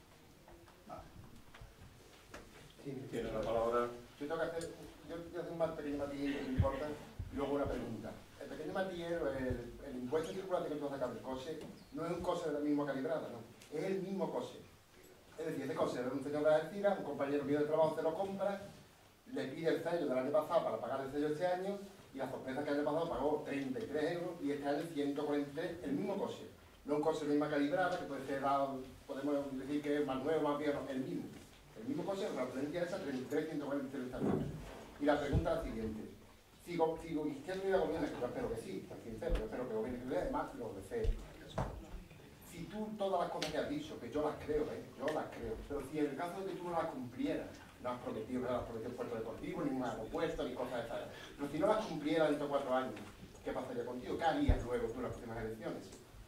Sí, tiene la palabra. Yo tengo que hacer, yo tengo que hacer un pequeño matiz que importa y luego una pregunta. El pequeño matiz, el, el impuesto de circulación que tú sacas del coche, no es un coche de la misma calibrada, no. Es el mismo coche. Es decir, este coche de un señor de Alcira, un compañero mío de trabajo se lo compra, le pide el sello del año pasado para pagar el sello este año, y la sorpresa que el año pasado pagó treinta y tres euros y este año ciento cuarenta y tres, el mismo coche. No un coche de la misma calibrada, que puede ser dado, podemos decir que es más nuevo, más viejo, el mismo. El mismo coche, la referencia esa, treinta y tres, ciento cuarenta y tres euros. Y la pregunta es la siguiente. Sigo, sigo, Izquierda Unida gobierna, que yo espero que sí, tan sincero, yo espero que gobierne Izquierda Unida, además lo deseo. Si tú todas las cosas que has dicho, que yo las creo, ¿eh? yo las creo, pero si en el caso de que tú no las cumplieras, no has prometido, no has prometido puerto deportivo, ningún aeropuerto, ni cosas de esas, pero si no las cumplieras dentro de cuatro años, ¿qué pasaría contigo? ¿Qué harías luego tú en las próximas elecciones?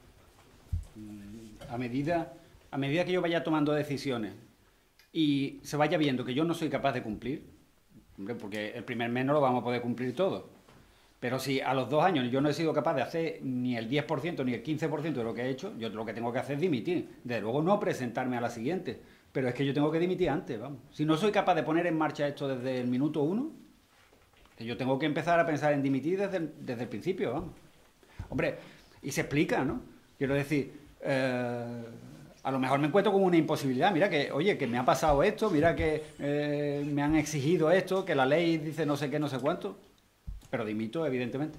A medida, a medida que yo vaya tomando decisiones y se vaya viendo que yo no soy capaz de cumplir, hombre, porque el primer mes no lo vamos a poder cumplir todo, pero si a los dos años yo no he sido capaz de hacer ni el diez por ciento ni el quince por ciento de lo que he hecho, yo lo que tengo que hacer es dimitir. Desde luego no presentarme a la siguiente, pero es que yo tengo que dimitir antes, vamos. Si no soy capaz de poner en marcha esto desde el minuto uno, que yo tengo que empezar a pensar en dimitir desde el, desde el principio, vamos. Hombre, y se explica, ¿no? Quiero decir, eh, a lo mejor me encuentro con una imposibilidad. Mira que, oye, que me ha pasado esto, mira que eh, me han exigido esto, que la ley dice no sé qué, no sé cuánto. Pero dimito, evidentemente.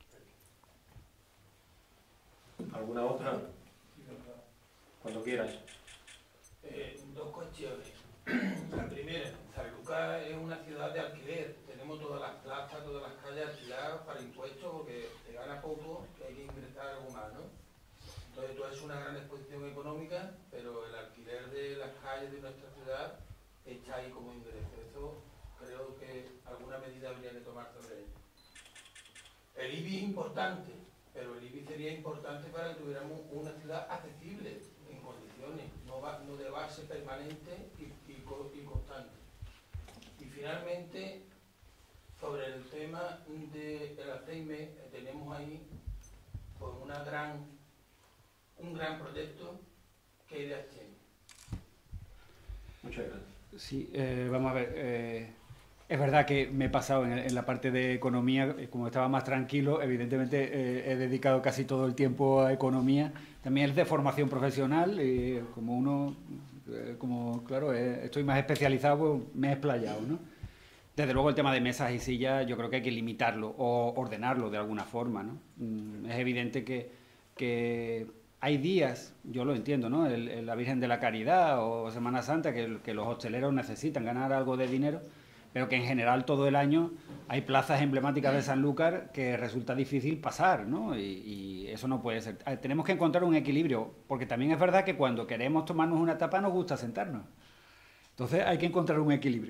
¿Alguna otra? Cuando quieras. Eh, dos cuestiones. La primera, Sanlúcar es una ciudad de alquiler. Tenemos todas las plazas, todas las calles alquiladas para impuestos porque se gana poco y hay que ingresar algo más, ¿no? Entonces, todo es una gran exposición económica, pero el alquiler de las calles de nuestra ciudad está ahí como ingreso. Eso creo que alguna medida habría que tomar sobre ello. El I B I es importante, pero el I B I sería importante para que tuviéramos una ciudad accesible, en condiciones, no, va, no de base permanente y, y, y constante. Y finalmente, sobre el tema del aceime, tenemos ahí pues, una gran, un gran proyecto que es de aceime. Muchas gracias. Sí, eh, vamos a ver. Eh, es verdad que me he pasado en, en la parte de economía, como estaba más tranquilo, evidentemente eh, he dedicado casi todo el tiempo a economía. También es de formación profesional y como uno, eh, como claro, eh, estoy más especializado, pues me he explayado, ¿no? Desde luego el tema de mesas y sillas yo creo que hay que limitarlo o ordenarlo de alguna forma, ¿no? Mm, es evidente que, que hay días, yo lo entiendo, ¿no? El, el, la Virgen de la Caridad o Semana Santa, que, que los hosteleros necesitan ganar algo de dinero, pero que en general todo el año hay plazas emblemáticas de Sanlúcar que resulta difícil pasar, ¿no? Y, y eso no puede ser. Tenemos que encontrar un equilibrio, porque también es verdad que cuando queremos tomarnos una tapa nos gusta sentarnos. Entonces hay que encontrar un equilibrio.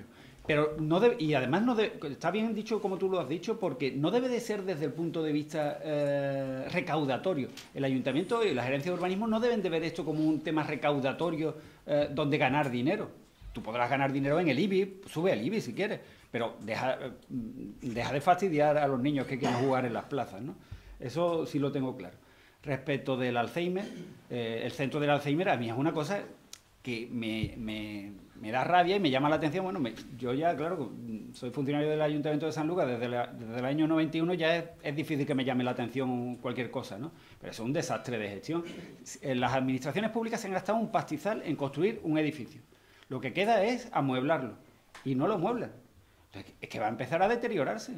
Pero no debe, y además no debe, está bien dicho como tú lo has dicho, porque no debe de ser desde el punto de vista eh, recaudatorio. El ayuntamiento y la gerencia de urbanismo no deben de ver esto como un tema recaudatorio eh, donde ganar dinero. Tú podrás ganar dinero en el I B I, sube el I B I si quieres, pero deja, deja de fastidiar a los niños que quieren jugar en las plazas, ¿no? Eso sí lo tengo claro. Respecto del Alzheimer, eh, el centro del Alzheimer a mí es una cosa que me, me, me da rabia y me llama la atención. Bueno, me, yo ya, claro, soy funcionario del Ayuntamiento de Sanlúcar desde, la, desde el año noventa y uno, ya es, es difícil que me llame la atención cualquier cosa, ¿no? Pero eso es un desastre de gestión. Las administraciones públicas se han gastado un pastizal en construir un edificio. Lo que queda es amueblarlo y no lo amueblan. Entonces, es que va a empezar a deteriorarse.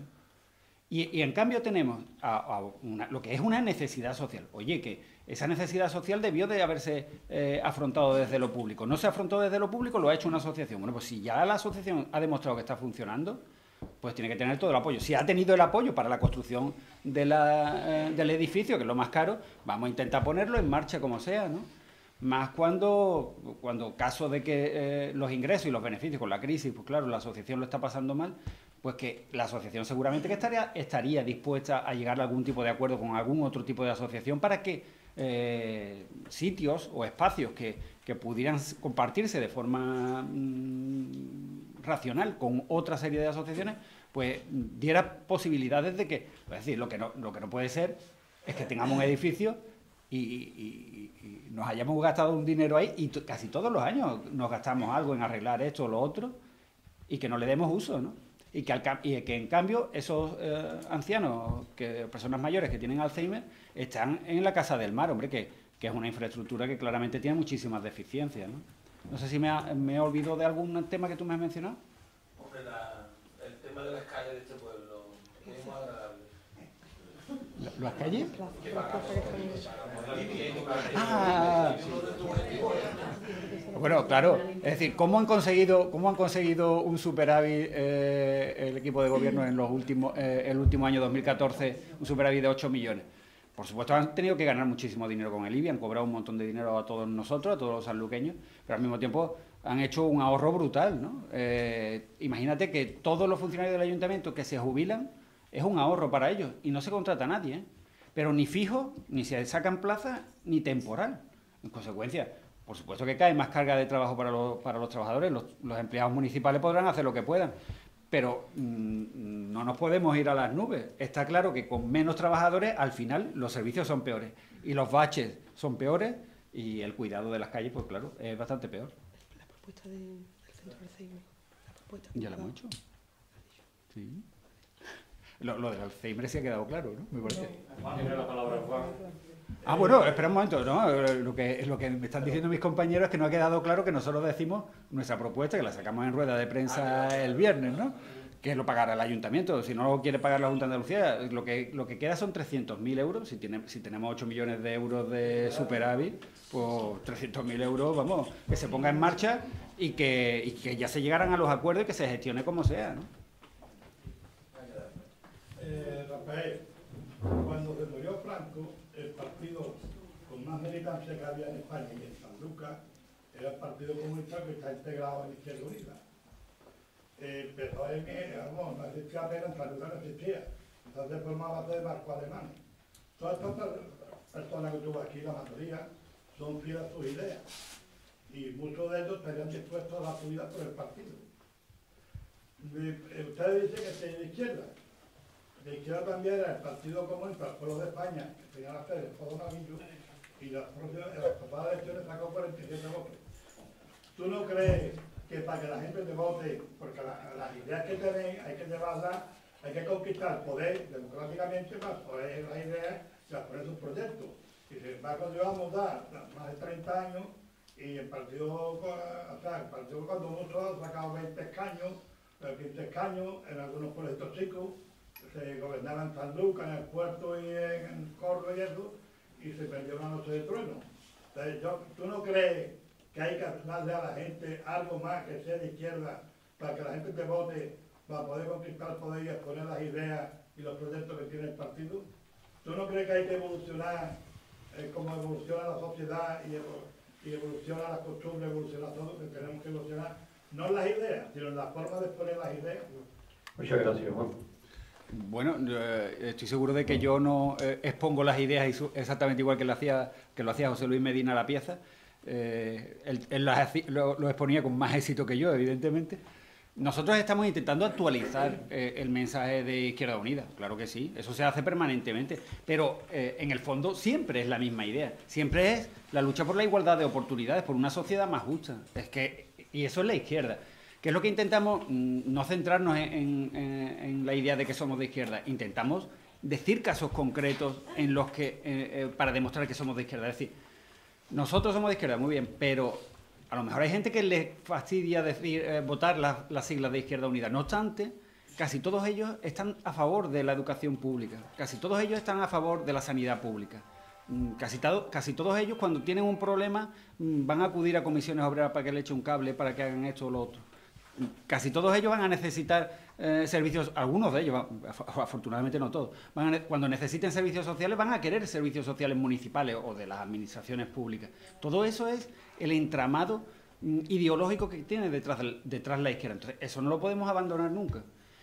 Y, y en cambio tenemos a, a una, lo que es una necesidad social. Oye, que esa necesidad social debió de haberse eh, afrontado desde lo público. No se afrontó desde lo público, lo ha hecho una asociación. Bueno, pues si ya la asociación ha demostrado que está funcionando, pues tiene que tener todo el apoyo. Si ha tenido el apoyo para la construcción de la, eh, del edificio, que es lo más caro, vamos a intentar ponerlo en marcha como sea, ¿no? Más cuando, cuando caso de que eh, los ingresos y los beneficios con la crisis, pues claro, la asociación lo está pasando mal, pues que la asociación seguramente que estaría, estaría dispuesta a llegar a algún tipo de acuerdo con algún otro tipo de asociación para que eh, sitios o espacios que, que pudieran compartirse de forma mmm, racional con otra serie de asociaciones, pues diera posibilidades de que, es decir, lo que no, lo que no puede ser es que tengamos un edificio y, y, y nos hayamos gastado un dinero ahí y casi todos los años nos gastamos algo en arreglar esto o lo otro y que no le demos uso, ¿no? Y que, al, y que en cambio esos eh, ancianos, que, personas mayores que tienen Alzheimer, están en la Casa del Mar, hombre, que, que es una infraestructura que claramente tiene muchísimas deficiencias, ¿no? No sé si me, ha, me he olvidado de algún tema que tú me has mencionado. Hombre, la, el tema de las calles de este pueblo es muy agradable. ¿Las calles? Que pagamos, pagamos la vivienda, Ah, bueno, claro, es decir, ¿cómo han conseguido, cómo han conseguido un superávit eh, el equipo de gobierno en los últimos, eh, el último año dos mil catorce, un superávit de ocho millones? Por supuesto, han tenido que ganar muchísimo dinero con el I B I, han cobrado un montón de dinero a todos nosotros, a todos los sanluqueños, pero al mismo tiempo han hecho un ahorro brutal, ¿no? Eh, imagínate que todos los funcionarios del ayuntamiento que se jubilan es un ahorro para ellos y no se contrata a nadie, ¿eh? Pero ni fijo, ni se sacan plaza, ni temporal. En consecuencia, por supuesto que cae más carga de trabajo para los, para los trabajadores, los, los empleados municipales podrán hacer lo que puedan, pero mmm, no nos podemos ir a las nubes. Está claro que con menos trabajadores, al final, los servicios son peores, y los baches son peores, y el cuidado de las calles, pues claro, es bastante peor. La propuesta de, del centro de Alzheimer, la propuesta... Ya la hemos hecho. Sí. Lo, lo del Alzheimer se ha quedado claro, ¿no? Me parece. Tiene la palabra Juan. Ah, bueno, espera un momento, ¿no? Lo que, lo que me están diciendo mis compañeros es que no ha quedado claro que nosotros decimos nuestra propuesta, que la sacamos en rueda de prensa el viernes, ¿no? Que lo pagará el ayuntamiento. Si no lo quiere pagar la Junta de Andalucía, lo que, lo que queda son trescientos mil euros. Si, tiene, si tenemos ocho millones de euros de superávit, pues trescientos mil euros, vamos, que se ponga en marcha y que, y que ya se llegaran a los acuerdos y que se gestione como sea, ¿no? Eh, Rafael, cuando se murió Franco, el partido con más militancia que había en España y en Sanlúcar era el Partido Comunista, que está integrado en Izquierda Unida. El P S O E, vamos, no existía apenas, en Sanlúcar no existía. Entonces formaba parte de barco alemán. Todas estas personas que tuvo aquí, la mayoría, son fieles a sus ideas. Y muchos de ellos estarían dispuestos a dar su vida por el partido. Ustedes dicen que es de izquierda. De izquierda también era el Partido Comunista, el Pueblo de España, que tenía la sede en Foro Navillo, y las, próximas, las pasadas elecciones sacó cuarenta y siete votos. ¿Tú no crees que para que la gente te vote, porque la, las ideas que tenéis hay que llevarlas, hay que conquistar el poder democráticamente para poder las ideas y para poner sus proyectos? Y sin embargo, llevamos ya más de treinta años y el partido, o sea, el partido cuando mucho ha sacado veinte escaños, quince escaños en algunos proyectos chicos. Se gobernaba en Sanlúcar, en el puerto y en, en Córdoba y eso, y se perdió una noche de trueno. Entonces, yo, ¿tú no crees que hay que darle a la gente algo más que sea de izquierda para que la gente te vote, para poder conquistar el poder y exponer las ideas y los proyectos que tiene el partido? ¿Tú no crees que hay que evolucionar eh, como evoluciona la sociedad y, y evoluciona la costumbre, evoluciona todo, que tenemos que evolucionar no en las ideas, sino en la forma de exponer las ideas. Muchas gracias, Juan. Bueno, eh, estoy seguro de que yo no eh, expongo las ideas exactamente igual que lo hacía, que lo hacía José Luis Medina La Pieza. Eh, él él las, lo, lo exponía con más éxito que yo, evidentemente. Nosotros estamos intentando actualizar eh, el mensaje de Izquierda Unida, claro que sí, eso se hace permanentemente, pero eh, en el fondo siempre es la misma idea, siempre es la lucha por la igualdad de oportunidades, por una sociedad más justa, es que, y eso es la izquierda. ¿Qué es lo que intentamos? No centrarnos en, en, en la idea de que somos de izquierda, intentamos decir casos concretos en los que, eh, eh, para demostrar que somos de izquierda, es decir, nosotros somos de izquierda, muy bien, pero a lo mejor hay gente que les fastidia decir, eh, votar las, las siglas de Izquierda Unida. No obstante, casi todos ellos están a favor de la educación pública, casi todos ellos están a favor de la sanidad pública. Casi, casi todos ellos, cuando tienen un problema, van a acudir a comisiones obreras para que le echen un cable, para que hagan esto o lo otro. Casi todos ellos van a necesitar eh, servicios, algunos de ellos, afortunadamente no todos, van a, cuando necesiten servicios sociales van a querer servicios sociales municipales o de las administraciones públicas. Todo eso es el entramado mm, ideológico que tiene detrás, detrás la izquierda. Entonces, eso no lo podemos abandonar nunca.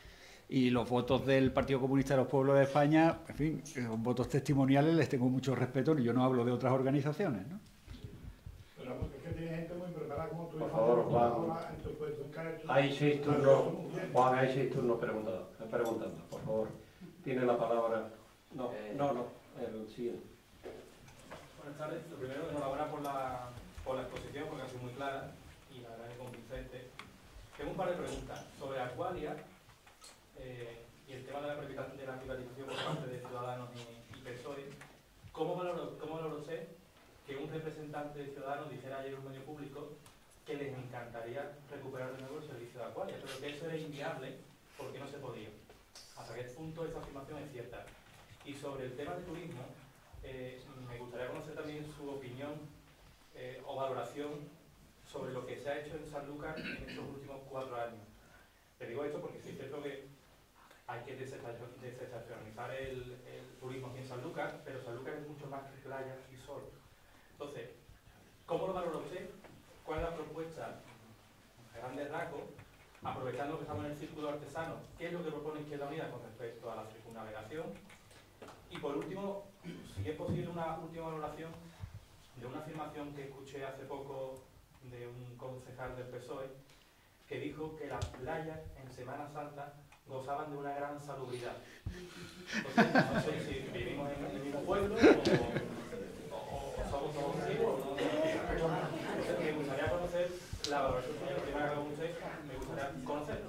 Y los votos del Partido Comunista de los Pueblos de España, en fin, son votos testimoniales, les tengo mucho respeto, y yo no hablo de otras organizaciones, ¿no? Pero porque es que tiene gente muy preparada como tú. Por favor, Juan. Hay seis turnos, Juan, hay seis turnos preguntando, preguntando, por favor. Tiene la palabra. No, no, no, el siguiente. Buenas tardes. Lo primero, enhorabuena por la, por la exposición, porque ha sido muy clara y la verdad que convincente. Tengo un par de preguntas sobre Aqualia eh, y el tema de la privatización, de la privatización por parte de Ciudadanos y, y P S O E. ¿Cómo valoro, cómo valoro usted que un representante de Ciudadanos dijera ayer en un medio público que les encantaría recuperar de nuevo el servicio de Aqualia, pero que eso era inviable porque no se podía? ¿Hasta qué punto esa afirmación es cierta? Y sobre el tema de turismo, eh, me gustaría conocer también su opinión eh, o valoración sobre lo que se ha hecho en Sanlúcar en estos últimos cuatro años. Te digo esto porque sí es cierto que hay que desestacionalizar el, el turismo aquí en Sanlúcar, pero Sanlúcar es mucho más que playa y sol. Entonces, ¿cómo lo valora usted? ¿Cuál es la propuesta, a grandes rasgos, aprovechando que estamos en el círculo artesano, qué es lo que propone Izquierda Unida con respecto a la circunnavegación? Y por último, si es posible, una última valoración de una afirmación que escuché hace poco de un concejal del P S O E, que dijo que las playas en Semana Santa gozaban de una gran salubridad. Entonces, no sé si vivimos en el mismo pueblo o, o somos todos antiguos, ¿no? Entonces, me gustaría conocer la valoración suya, primera que con usted, me gustaría conocerlo.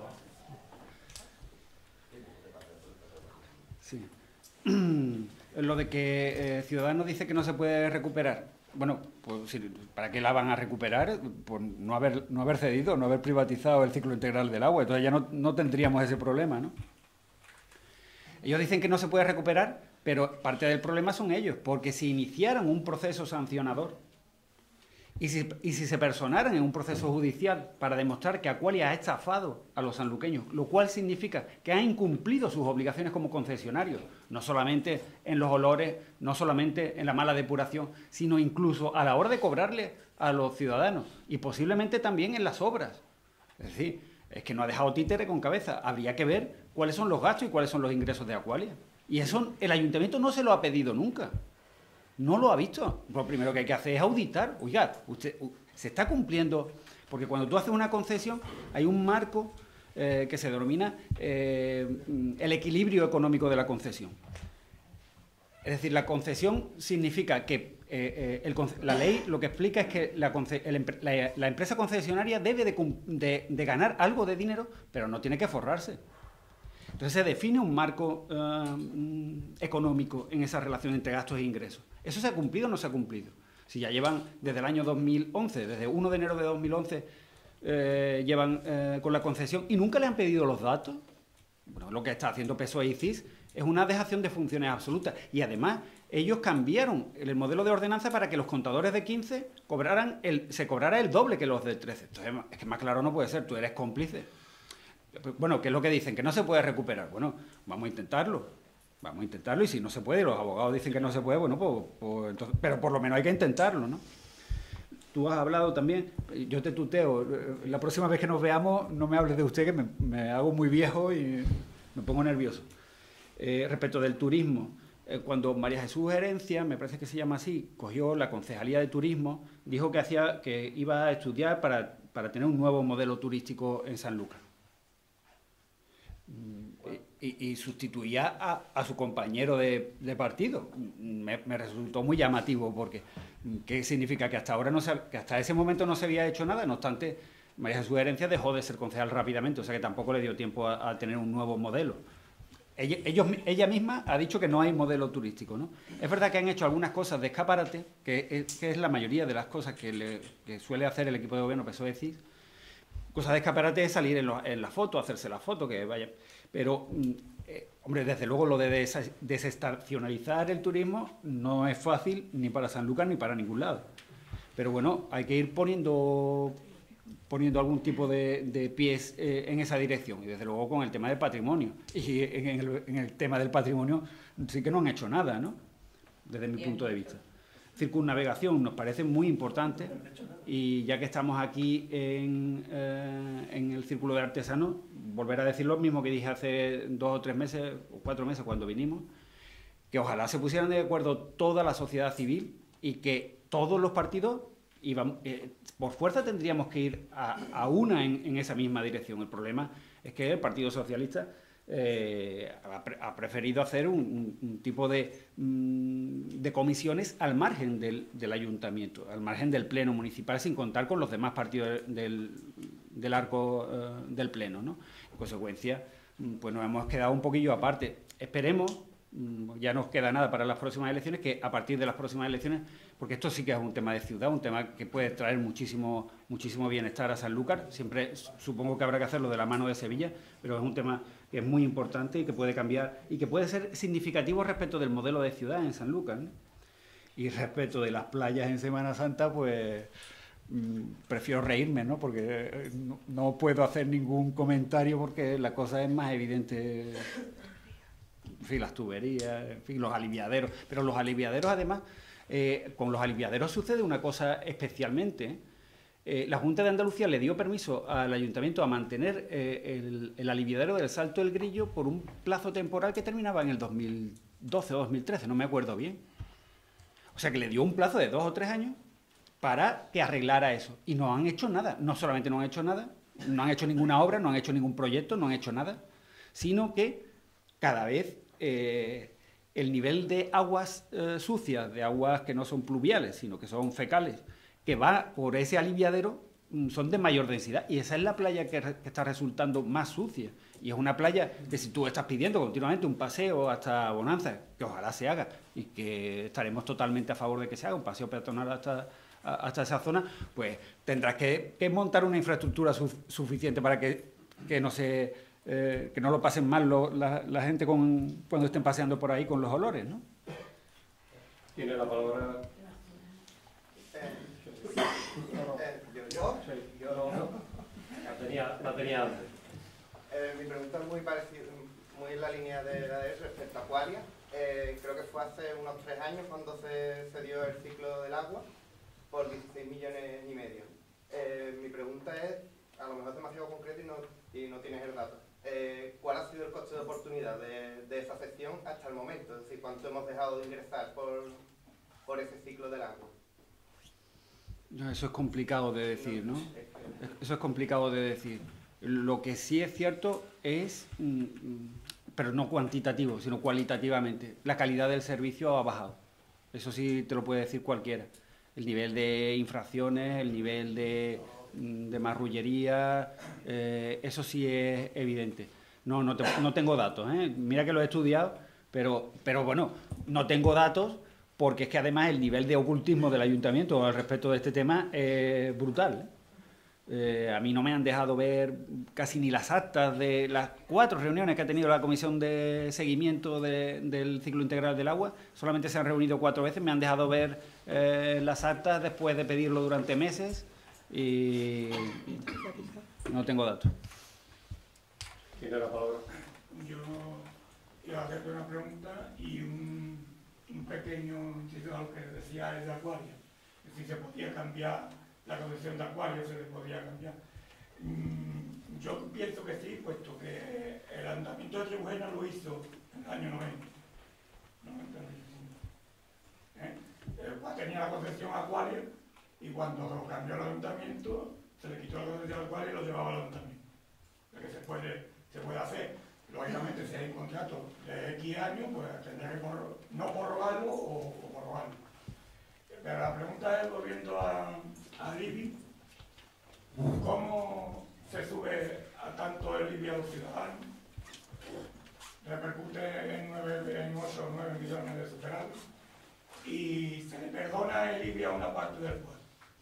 Sí. Lo de que eh, Ciudadanos dice que no se puede recuperar. Bueno, pues ¿para qué la van a recuperar? Por no haber, no haber cedido, no haber privatizado el ciclo integral del agua. Entonces ya no, no tendríamos ese problema, ¿no? Ellos dicen que no se puede recuperar, pero parte del problema son ellos, porque si iniciaran un proceso sancionador y si, y si se personaran en un proceso judicial para demostrar que Aqualia ha estafado a los sanluqueños, lo cual significa que ha incumplido sus obligaciones como concesionarios, no solamente en los olores, no solamente en la mala depuración, sino incluso a la hora de cobrarle a los ciudadanos y posiblemente también en las obras. Es decir, es que no ha dejado títere con cabeza. Habría que ver cuáles son los gastos y cuáles son los ingresos de Aqualia. Y eso el ayuntamiento no se lo ha pedido nunca. No lo ha visto. Lo primero que hay que hacer es auditar. Oiga, usted se está cumpliendo, porque cuando tú haces una concesión hay un marco eh, que se denomina eh, el equilibrio económico de la concesión. Es decir, la concesión significa que eh, eh, el, la ley lo que explica es que la, el, la, la empresa concesionaria debe de, de, de ganar algo de dinero, pero no tiene que forrarse. Entonces se define un marco eh, económico en esa relación entre gastos e ingresos. ¿Eso se ha cumplido o no se ha cumplido? Si ya llevan desde el año dos mil once, desde el primero de enero de dos mil once, eh, llevan eh, con la concesión y nunca le han pedido los datos. Bueno, lo que está haciendo P S O E y C I S es una dejación de funciones absoluta. Y además, ellos cambiaron el modelo de ordenanza para que los contadores de quince cobraran el, se cobrara el doble que los de trece. Entonces, es que más claro no puede ser, tú eres cómplice. Bueno, ¿qué es lo que dicen? Que no se puede recuperar. Bueno, vamos a intentarlo. Vamos a intentarlo y si no se puede, los abogados dicen que no se puede, bueno, pues, pues entonces, pero por lo menos hay que intentarlo, ¿no? tú has hablado también, yo te tuteo, la próxima vez que nos veamos no me hables de usted, que me, me hago muy viejo y me pongo nervioso. Eh, respecto del turismo, eh, cuando María Jesús Herencia, me parece que se llama así, cogió la Concejalía de Turismo, dijo que, hacía, que iba a estudiar para, para tener un nuevo modelo turístico en Sanlúcar. Y, y sustituía a, a su compañero de, de partido. Me, me resultó muy llamativo porque ¿qué significa? Que hasta ahora no se, que hasta ese momento no se había hecho nada. No obstante, María Jesús Herencia dejó de ser concejal rápidamente, o sea que tampoco le dio tiempo a, a tener un nuevo modelo. Ella, ellos, ella misma ha dicho que no hay modelo turístico, ¿no? Es verdad que han hecho algunas cosas de escaparate, que es, que es la mayoría de las cosas que, le, que suele hacer el equipo de gobierno P S O E-C I S. Cosas de escaparate es salir en, lo, en la foto, hacerse la foto, que vaya... Pero, eh, hombre, desde luego lo de des desestacionalizar el turismo no es fácil ni para Sanlúcar ni para ningún lado. Pero bueno, hay que ir poniendo, poniendo algún tipo de, de pies eh, en esa dirección. Y desde luego con el tema del patrimonio. Y en el, en el tema del patrimonio sí que no han hecho nada, ¿no? Desde mi punto de vista. Circunnavegación nos parece muy importante y ya que estamos aquí en, eh, en el Círculo de Artesanos, volver a decir lo mismo que dije hace dos o tres meses o cuatro meses cuando vinimos, que ojalá se pusieran de acuerdo toda la sociedad civil y que todos los partidos iban, eh, por fuerza tendríamos que ir a, a una en, en esa misma dirección. El problema es que el Partido Socialista Eh, ha, pre ha preferido hacer un, un, un tipo de, mm, de comisiones al margen del, del ayuntamiento, al margen del pleno municipal, sin contar con los demás partidos del, del arco eh, del pleno, ¿no? En consecuencia, pues nos hemos quedado un poquillo aparte. Esperemos, mm, ya nos queda nada para las próximas elecciones, que a partir de las próximas elecciones, porque esto sí que es un tema de ciudad, un tema que puede traer muchísimo, muchísimo bienestar a Sanlúcar. Siempre supongo que habrá que hacerlo de la mano de Sevilla, pero es un tema que es muy importante y que puede cambiar y que puede ser significativo respecto del modelo de ciudad en Sanlúcar, ¿no? Y respecto de las playas en Semana Santa, pues mmm, prefiero reírme, ¿no? Porque no, no puedo hacer ningún comentario porque la cosa es más evidente. En fin, las tuberías, en fin, los aliviaderos. Pero los aliviaderos, además, eh, con los aliviaderos sucede una cosa especialmente, ¿eh? Eh, la Junta de Andalucía le dio permiso al Ayuntamiento a mantener eh, el, el aliviadero del Salto del Grillo por un plazo temporal que terminaba en el dos mil doce o dos mil trece, no me acuerdo bien. O sea que le dio un plazo de dos o tres años para que arreglara eso. Y no han hecho nada. No solamente no han hecho nada, no han hecho ninguna obra, no han hecho ningún proyecto, no han hecho nada, sino que cada vez eh, el nivel de aguas eh, sucias, de aguas que no son pluviales, sino que son fecales, que va por ese aliviadero, son de mayor densidad. Y esa es la playa que, que está resultando más sucia. Y es una playa que si tú estás pidiendo continuamente un paseo hasta Bonanza, que ojalá se haga, y que estaremos totalmente a favor de que se haga, un paseo peatonal hasta, hasta esa zona, pues tendrás que, que montar una infraestructura su, suficiente para que, que, no se, eh, que no lo pasen mal lo, la, la gente con, cuando estén paseando por ahí con los olores, ¿no? Tiene la palabra... Eh, ¿yo? ¿Yo? Sí, yo no, no. La tenía, la tenía antes. Eh, mi pregunta es muy parecida, muy en la línea de la de eso, respecto a Aqualia. Eh, creo que fue hace unos tres años cuando se, se dio el ciclo del agua por dieciséis millones y medio. Eh, mi pregunta es, a lo mejor es demasiado concreto y no, y no tienes el dato. Eh, ¿Cuál ha sido el coste de oportunidad de, de esa sección hasta el momento? Es decir, ¿cuánto hemos dejado de ingresar por, por ese ciclo del agua? Eso es complicado de decir, ¿no? Eso es complicado de decir. Lo que sí es cierto es, pero no cuantitativo, sino cualitativamente, la calidad del servicio ha bajado. Eso sí te lo puede decir cualquiera. El nivel de infracciones, el nivel de, de marrullería, eh, eso sí es evidente. No, no, te, no tengo datos, ¿eh? Mira que lo he estudiado, pero, pero bueno, no tengo datos porque es que además el nivel de ocultismo del ayuntamiento al respecto de este tema es brutal, ¿eh? Eh, a mí no me han dejado ver casi ni las actas de las cuatro reuniones que ha tenido la comisión de seguimiento de, del ciclo integral del agua. Solamente se han reunido cuatro veces, me han dejado ver eh, las actas después de pedirlo durante meses y no tengo datos. Tiene la palabra. Yo quiero hacerte una pregunta y un, un pequeño inciso a lo que decía el de Aqualia. Es decir, se podía cambiar la concesión de Acuarios se le podía cambiar. Mm, yo pienso que sí, puesto que el ayuntamiento de Trebujena lo hizo en el año noventa. noventa ¿eh? El cual tenía la concesión Acuarios y cuando lo cambió el ayuntamiento se le quitó la concesión Acuarios y lo llevaba al ayuntamiento. Lo que se puede, se puede hacer. Lógicamente, si hay un contrato de X años, pues tendrá que por, no prorrogarlo o, o prorrogarlo. Pero la pregunta es, volviendo a, a I B I, ¿cómo se sube a tanto el I B I a los ciudadanos? Repercute en, en ocho o nueve millones de superávit y se le perdona el I B I a una parte del pueblo.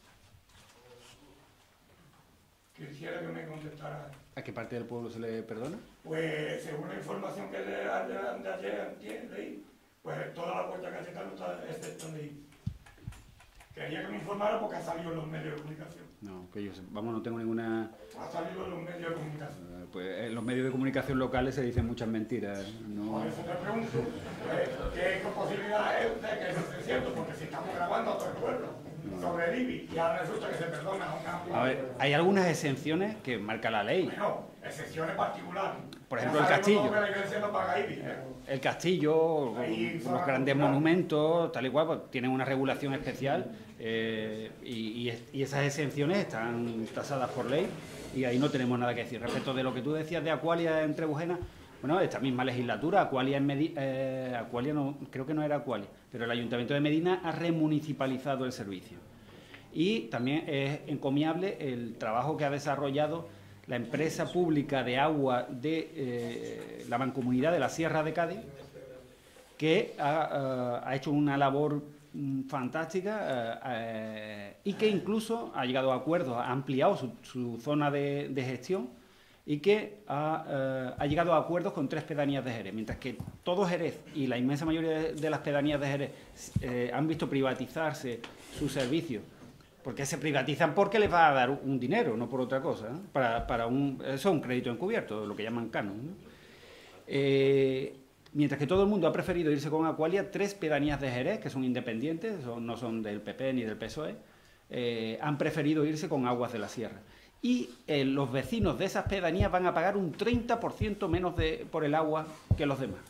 Quisiera que me contestara. ¿A qué parte del pueblo se le perdona? Pues según la información que le de, de ayer leí, pues toda la puerta Cayetano está excepto de I B I. Quería que me informara porque ha salido en los medios de comunicación. No, que yo vamos, no tengo ninguna... Ha salido en los medios de comunicación. Uh, pues en los medios de comunicación locales se dicen muchas mentiras. No... Por eso te pregunto, pues, ¿qué posibilidad es de que eso sea cierto? Porque si estamos grabando a todo el pueblo sobre el I B I y ahora resulta que se perdona a una... A ver, hay algunas exenciones que marca la ley. Bueno, excepciones particulares. Por ejemplo, el castillo. Que la iglesia no paga I B I, ¿eh? El castillo, los grandes monumentos, tal y cual, pues, tienen una regulación especial eh, y, y, y esas exenciones están tasadas por ley y ahí no tenemos nada que decir. Respecto de lo que tú decías de Acualia en Trebujena, bueno, esta misma legislatura, Acualia en Medina, eh, Acualia no, creo que no era Acualia, pero el Ayuntamiento de Medina ha remunicipalizado el servicio. Y también es encomiable el trabajo que ha desarrollado la empresa pública de agua de eh, la Mancomunidad de la Sierra de Cádiz, que ha, uh, ha hecho una labor um, fantástica uh, uh, y que incluso ha llegado a acuerdos, ha ampliado su, su zona de, de gestión y que ha, uh, ha llegado a acuerdos con tres pedanías de Jerez, mientras que todo Jerez y la inmensa mayoría de, de las pedanías de Jerez eh, han visto privatizarse sus servicios. Porque se privatizan porque les va a dar un dinero, no por otra cosa, ¿no? Para, para un, eso es un crédito encubierto, lo que llaman canon, ¿no? Eh, mientras que todo el mundo ha preferido irse con Acualia, tres pedanías de Jerez, que son independientes, son, no son del P P ni del P S O E, eh, han preferido irse con Aguas de la Sierra. Y eh, los vecinos de esas pedanías van a pagar un treinta por ciento menos de, por el agua que los demás.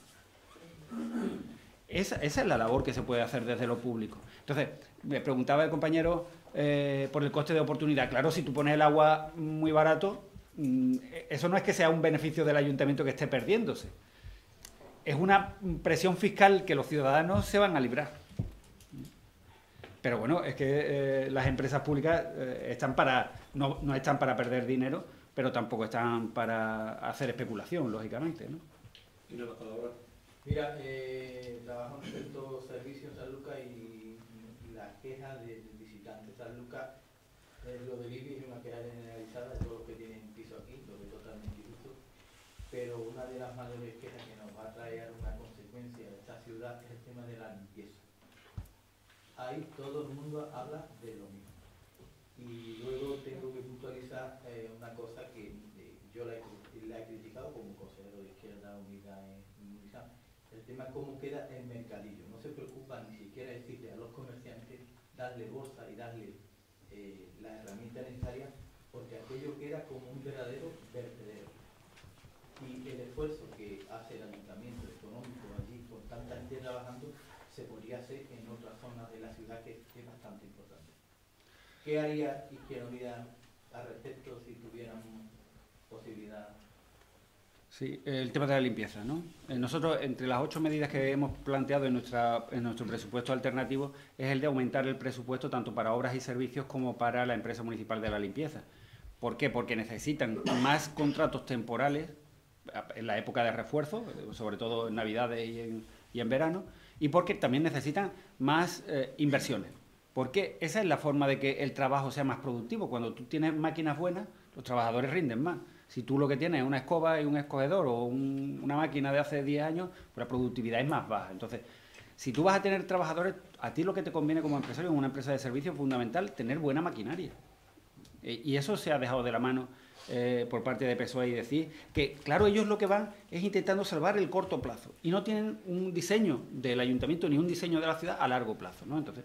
Esa, esa es la labor que se puede hacer desde lo público. Entonces, me preguntaba el compañero eh, por el coste de oportunidad. Claro, si tú pones el agua muy barato, mmm, eso no es que sea un beneficio del ayuntamiento que esté perdiéndose. Es una presión fiscal que los ciudadanos se van a librar. Pero bueno, es que eh, las empresas públicas eh, están para, no, no están para perder dinero, pero tampoco están para hacer especulación, lógicamente, ¿no? Tiene la palabra. Mira, eh, trabajo en ciertos servicios en San Lucas y, y la queja del visitante. San Lucas, eh, lo del I B I es una queja generalizada de todos los que tienen piso aquí, lo que totalmente justo, pero una de las mayores quejas que nos va a traer una consecuencia de esta ciudad es el tema de la limpieza. Ahí todo el mundo habla de lo mismo. Y luego tengo que puntualizar eh, una cosa que eh, yo la he, la he criticado como consejero de Izquierda Unida en Unidad. El tema cómo queda el mercadillo. No se preocupa ni siquiera decirle a los comerciantes darle bolsa y darle eh, la herramienta necesaria, porque aquello queda como un verdadero vertedero. Y el esfuerzo que hace el ayuntamiento económico allí con tanta gente trabajando se podría hacer en otras zonas de la ciudad que es bastante importante. ¿Qué haría Izquierda Unida al respecto si tuviéramos posibilidad? Sí, el tema de la limpieza, ¿no? Nosotros, entre las ocho medidas que hemos planteado en, nuestra, en nuestro presupuesto alternativo, es el de aumentar el presupuesto tanto para obras y servicios como para la empresa municipal de la limpieza. ¿Por qué? Porque necesitan más contratos temporales en la época de refuerzo, sobre todo en Navidades y en, y en verano, y porque también necesitan más eh, inversiones. Porque esa es la forma de que el trabajo sea más productivo. Cuando tú tienes máquinas buenas, los trabajadores rinden más. Si tú lo que tienes es una escoba y un escogedor o un, una máquina de hace diez años, pues la productividad es más baja. Entonces, si tú vas a tener trabajadores, a ti lo que te conviene como empresario en una empresa de servicios es fundamental tener buena maquinaria. Y eso se ha dejado de la mano eh, por parte de P S O E y decir que, claro, ellos lo que van es intentando salvar el corto plazo y no tienen un diseño del ayuntamiento ni un diseño de la ciudad a largo plazo, ¿no? Entonces,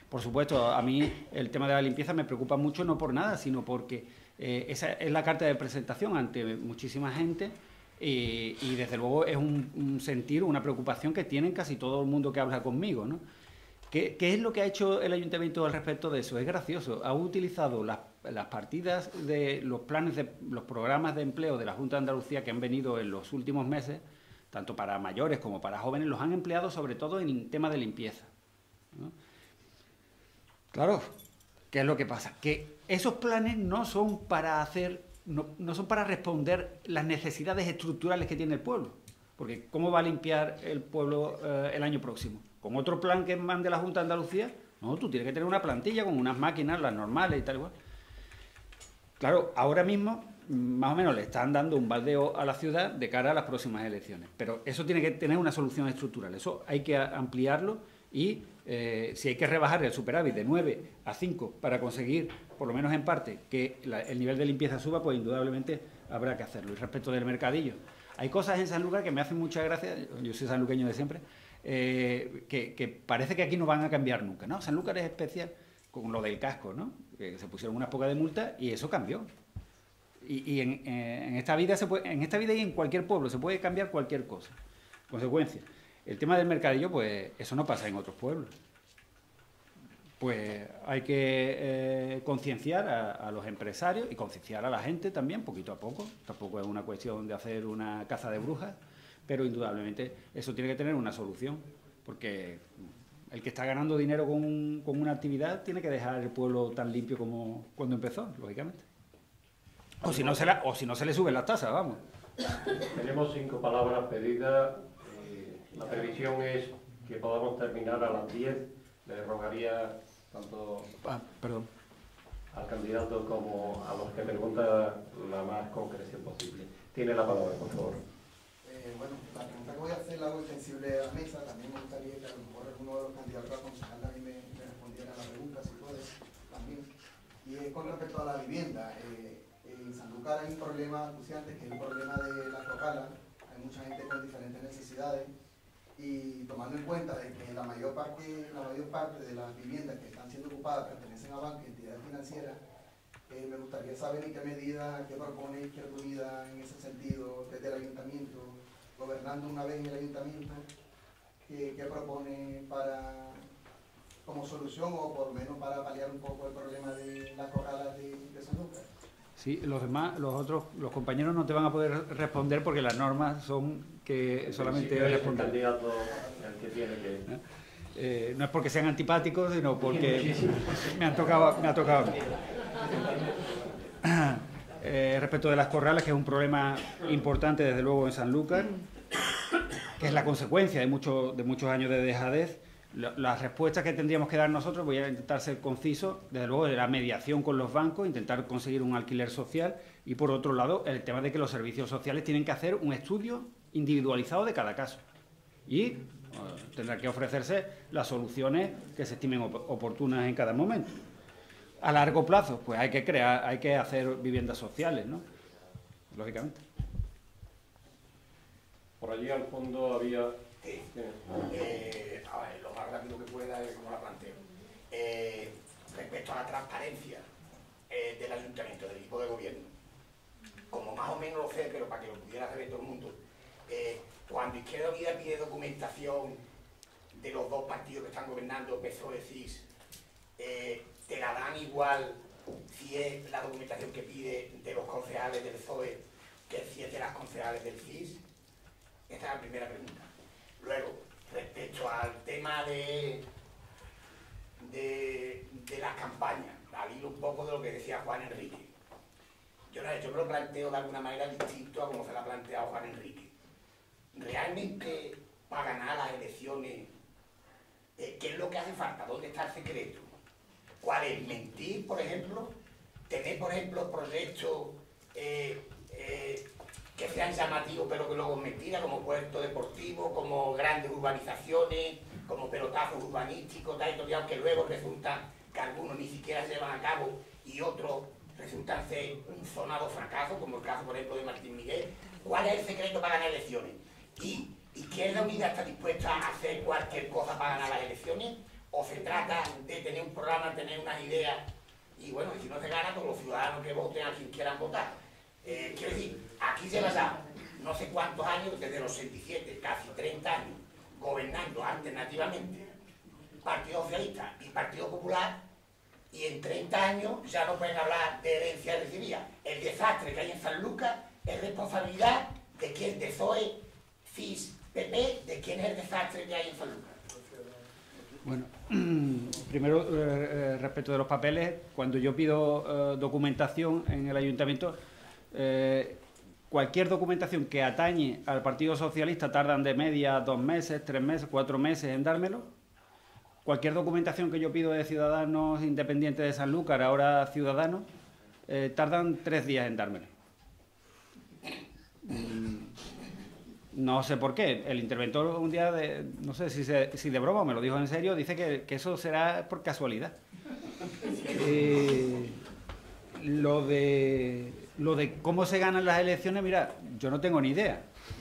Por supuesto, a mí el tema de la limpieza me preocupa mucho, no por nada, sino porque eh, esa es la carta de presentación ante muchísima gente y, y desde luego es un, un sentir, una preocupación que tienen casi todo el mundo que habla conmigo, ¿no? ¿Qué, ¿Qué es lo que ha hecho el Ayuntamiento al respecto de eso? Es gracioso. Ha utilizado las, las partidas de los planes, de los programas de empleo de la Junta de Andalucía que han venido en los últimos meses, tanto para mayores como para jóvenes, los han empleado sobre todo en tema de limpieza, ¿no? Claro, ¿qué es lo que pasa? Que esos planes no son para hacer, no, no son para responder las necesidades estructurales que tiene el pueblo. Porque ¿cómo va a limpiar el pueblo eh, el año próximo? ¿Con otro plan que mande la Junta de Andalucía? No, tú tienes que tener una plantilla con unas máquinas, las normales y tal igual. Claro, ahora mismo más o menos le están dando un baldeo a la ciudad de cara a las próximas elecciones. Pero eso tiene que tener una solución estructural. Eso hay que ampliarlo y eh, si hay que rebajar el superávit de nueve a cinco para conseguir, por lo menos en parte, que la, el nivel de limpieza suba, pues indudablemente habrá que hacerlo. Y respecto del mercadillo, hay cosas en Sanlúcar que me hacen mucha gracia, yo soy sanluqueño de siempre, eh, que, que parece que aquí no van a cambiar nunca, ¿no? Sanlúcar es especial con lo del casco, ¿no? Que se pusieron unas pocas de multa y eso cambió. Y, y en, en, esta vida se puede, en esta vida y en cualquier pueblo se puede cambiar cualquier cosa. Consecuencia. El tema del mercadillo, pues eso no pasa en otros pueblos. Pues hay que eh, concienciar a, a los empresarios y concienciar a la gente también, poquito a poco. Tampoco es una cuestión de hacer una caza de brujas, pero indudablemente eso tiene que tener una solución, porque el que está ganando dinero con, con una actividad tiene que dejar el pueblo tan limpio como cuando empezó, lógicamente. O si no se, la, o si no se le suben las tasas, vamos. Tenemos cinco palabras pedidas. Eh, la previsión es que podamos terminar a las diez. Le rogaría tanto ah, perdón. al candidato como a los que preguntan la más concreción posible. Tiene la palabra, por favor. Eh, bueno, la pregunta que voy a hacer la hago extensible a la mesa. También me gustaría que a lo mejor alguno de los candidatos a concejal a mí me, me respondiera a la pregunta, si puede, también. Y es con respecto a la vivienda. Eh, en Sanlúcar hay un problema acuciante, que es el problema de las locales. Hay mucha gente con diferentes necesidades. Y tomando en cuenta de que la mayor parte, la mayor parte de las viviendas que están siendo ocupadas pertenecen a bancos y entidades financieras, eh, me gustaría saber en qué medida, qué propone Izquierda Unida en ese sentido desde el ayuntamiento, gobernando una vez en el ayuntamiento, qué, qué propone para, como solución o por lo menos para paliar un poco el problema de las corralas de, de Sanlúcar. Sí, los demás, los otros, los compañeros no te van a poder responder porque las normas son que solamente responden. El candidato el que tiene que... ¿Eh? Eh, no es porque sean antipáticos, sino porque me han tocado, me ha tocado. Eh, respecto de las corrales, que es un problema importante desde luego en Sanlúcar, que es la consecuencia de muchos de muchos años de dejadez. Las respuestas que tendríamos que dar nosotros, voy a intentar ser conciso, desde luego de la mediación con los bancos, intentar conseguir un alquiler social y por otro lado el tema de que los servicios sociales tienen que hacer un estudio individualizado de cada caso y uh, tendrá que ofrecerse las soluciones que se estimen op oportunas en cada momento. A largo plazo, pues hay que crear, hay que hacer viviendas sociales, ¿no? Lógicamente. Por allí al fondo había... Sí. Eh, a ver, lo más rápido que pueda es como la planteo. Eh, respecto a la transparencia eh, del ayuntamiento, del equipo de gobierno, como más o menos lo sé, pero para que lo pudiera saber todo el mundo, eh, cuando Izquierda Unida pide documentación de los dos partidos que están gobernando, P S O E, C I S, eh, te la dan igual si es la documentación que pide de los concejales del P S O E que si es de las concejales del C I S. Esta es la primera pregunta. Luego, respecto al tema de, de, de las campañas, al hilo un poco de lo que decía Juan Enrique. Yo, yo me lo planteo de alguna manera distinto a como se la ha planteado Juan Enrique. Realmente, para ganar las elecciones, eh, ¿qué es lo que hace falta? ¿Dónde está el secreto? ¿Cuál es? ¿Mentir, por ejemplo? ¿Tener, por ejemplo, proyectos eh, eh, que sean llamativos pero que luego mentira, como puertos deportivos, como grandes urbanizaciones, como pelotazos urbanísticos, territoriales, que luego resultan que algunos ni siquiera se llevan a cabo y otros resultan ser un sonado fracaso, como el caso, por ejemplo, de Martín Miguel? ¿Cuál es el secreto para ganar elecciones? ¿Y Izquierda Unida está dispuesta a hacer cualquier cosa para ganar las elecciones? o se trata de tener un programa, tener unas ideas, y bueno, y si no se gana, pues los ciudadanos que voten a quien quieran votar. Eh, quiero decir, aquí se les da no sé cuántos años, desde los sesenta y siete, casi treinta años, gobernando alternativamente Partido Socialista y Partido Popular, y en treinta años ya no pueden hablar de herencia recibida. El desastre que hay en Sanlúcar es responsabilidad de quién, de P S O E, C I S, P P, de quién es el desastre que hay en Sanlúcar. Bueno, primero, eh, respecto de los papeles, cuando yo pido eh, documentación en el ayuntamiento, eh, cualquier documentación que atañe al Partido Socialista tardan de media dos meses, tres meses, cuatro meses en dármelo. Cualquier documentación que yo pido de Ciudadanos Independientes de Sanlúcar, ahora Ciudadanos, eh, tardan tres días en dármelo. No sé por qué. El interventor un día, de, no sé si, se, si de broma o me lo dijo en serio, dice que, que eso será por casualidad. Eh, lo de lo de cómo se ganan las elecciones, mira, yo no tengo ni idea.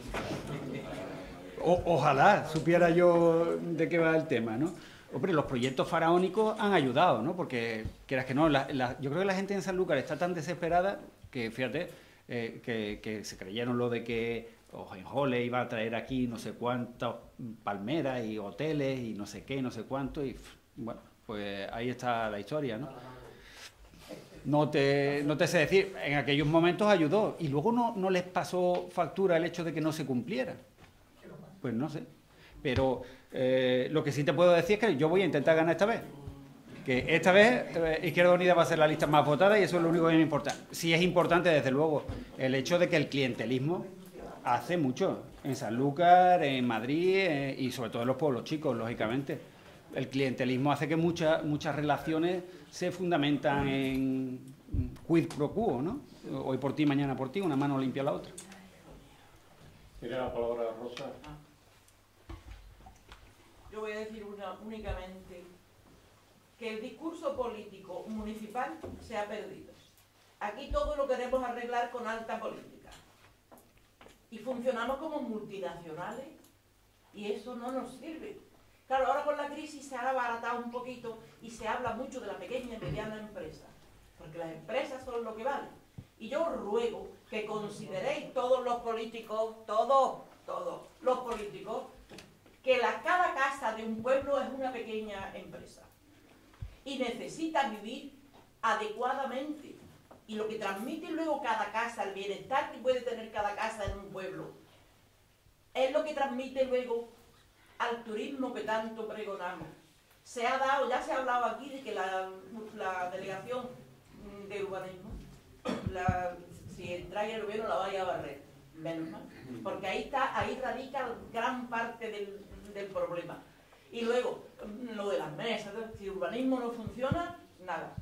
O, ojalá supiera yo de qué va el tema, ¿no? Hombre, los proyectos faraónicos han ayudado, ¿no? Porque, quieras que no, la, la, yo creo que la gente en Sanlúcar está tan desesperada que, fíjate, eh, que, que se creyeron lo de que Ojenjole iba a traer aquí no sé cuántas palmeras y hoteles y no sé qué, no sé cuánto, y bueno, pues ahí está la historia, ¿no? No te, no te sé decir, en aquellos momentos ayudó y luego no, no les pasó factura el hecho de que no se cumpliera. Pues no sé. Pero eh, lo que sí te puedo decir es que yo voy a intentar ganar esta vez. Que esta vez eh, Izquierda Unida va a ser la lista más votada y eso es lo único que me importa. Sí es importante, desde luego, el hecho de que el clientelismo hace mucho. En Sanlúcar, en Madrid eh, y sobre todo en los pueblos chicos, lógicamente. El clientelismo hace que muchas muchas relaciones se fundamentan en quid pro quo, ¿no? Hoy por ti, mañana por ti, una mano limpia la otra. Tiene la palabra Rosa. Yo voy a decir una, únicamente que el discurso político municipal se ha perdido. Aquí todo lo queremos arreglar con alta política. Y funcionamos como multinacionales y eso no nos sirve. Claro, ahora con la crisis se ha abaratado un poquito y se habla mucho de la pequeña y mediana empresa, porque las empresas son lo que valen. Y yo os ruego que consideréis todos los políticos, todos, todos los políticos, que la, cada casa de un pueblo es una pequeña empresa y necesita vivir adecuadamente. Y lo que transmite luego cada casa, el bienestar que puede tener cada casa en un pueblo, es lo que transmite luego al turismo que tanto pregonamos. Se ha dado, ya se ha hablado aquí de que la, la delegación de urbanismo, la, si entra el gobierno la vaya a barrer, menos mal, porque ahí está, ahí radica gran parte del, del problema. Y luego, lo de las mesas, si el urbanismo no funciona, nada.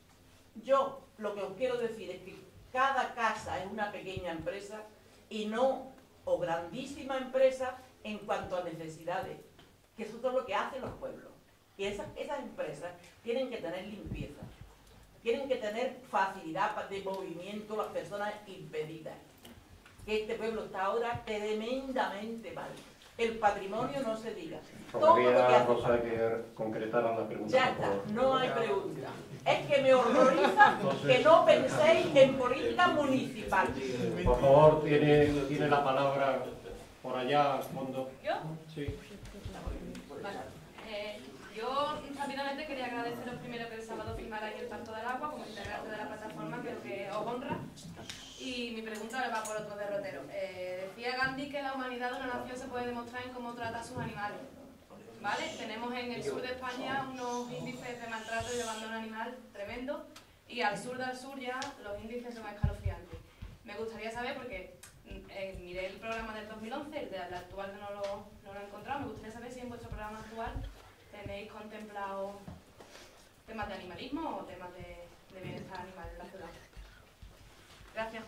Yo lo que os quiero decir es que cada casa es una pequeña empresa y no, o grandísima empresa en cuanto a necesidades, que eso es todo lo que hacen los pueblos. Y esas, esas empresas tienen que tener limpieza, tienen que tener facilidad de movimiento, las personas impedidas. Que este pueblo está ahora tremendamente mal. El patrimonio no se diga. Todo lo que hace Rosa, que concretaran la pregunta. Ya está, no hay pregunta. Es que me horroriza que no penséis en política municipal. Por favor, tiene, tiene la palabra por allá al fondo. ¿Yo? Sí. Vale. Eh, yo rápidamente quería agradeceros primero que el sábado firmarais el Pacto del Agua como integrante de la plataforma, creo que os honra. Y mi pregunta va por otro derrotero. Eh, decía Gandhi que la humanidad de una nación se puede demostrar en cómo trata a sus animales. ¿Vale? Tenemos en el sur de España unos índices de maltrato y de abandono animal tremendo, y al sur del sur ya los índices son escalofriantes. Me gustaría saber, porque eh, miré el programa del dos mil once, el del actual no lo, no lo he encontrado, me gustaría saber si en vuestro programa actual tenéis contemplado temas de animalismo o temas de, de bienestar animal en la ciudad. Gracias.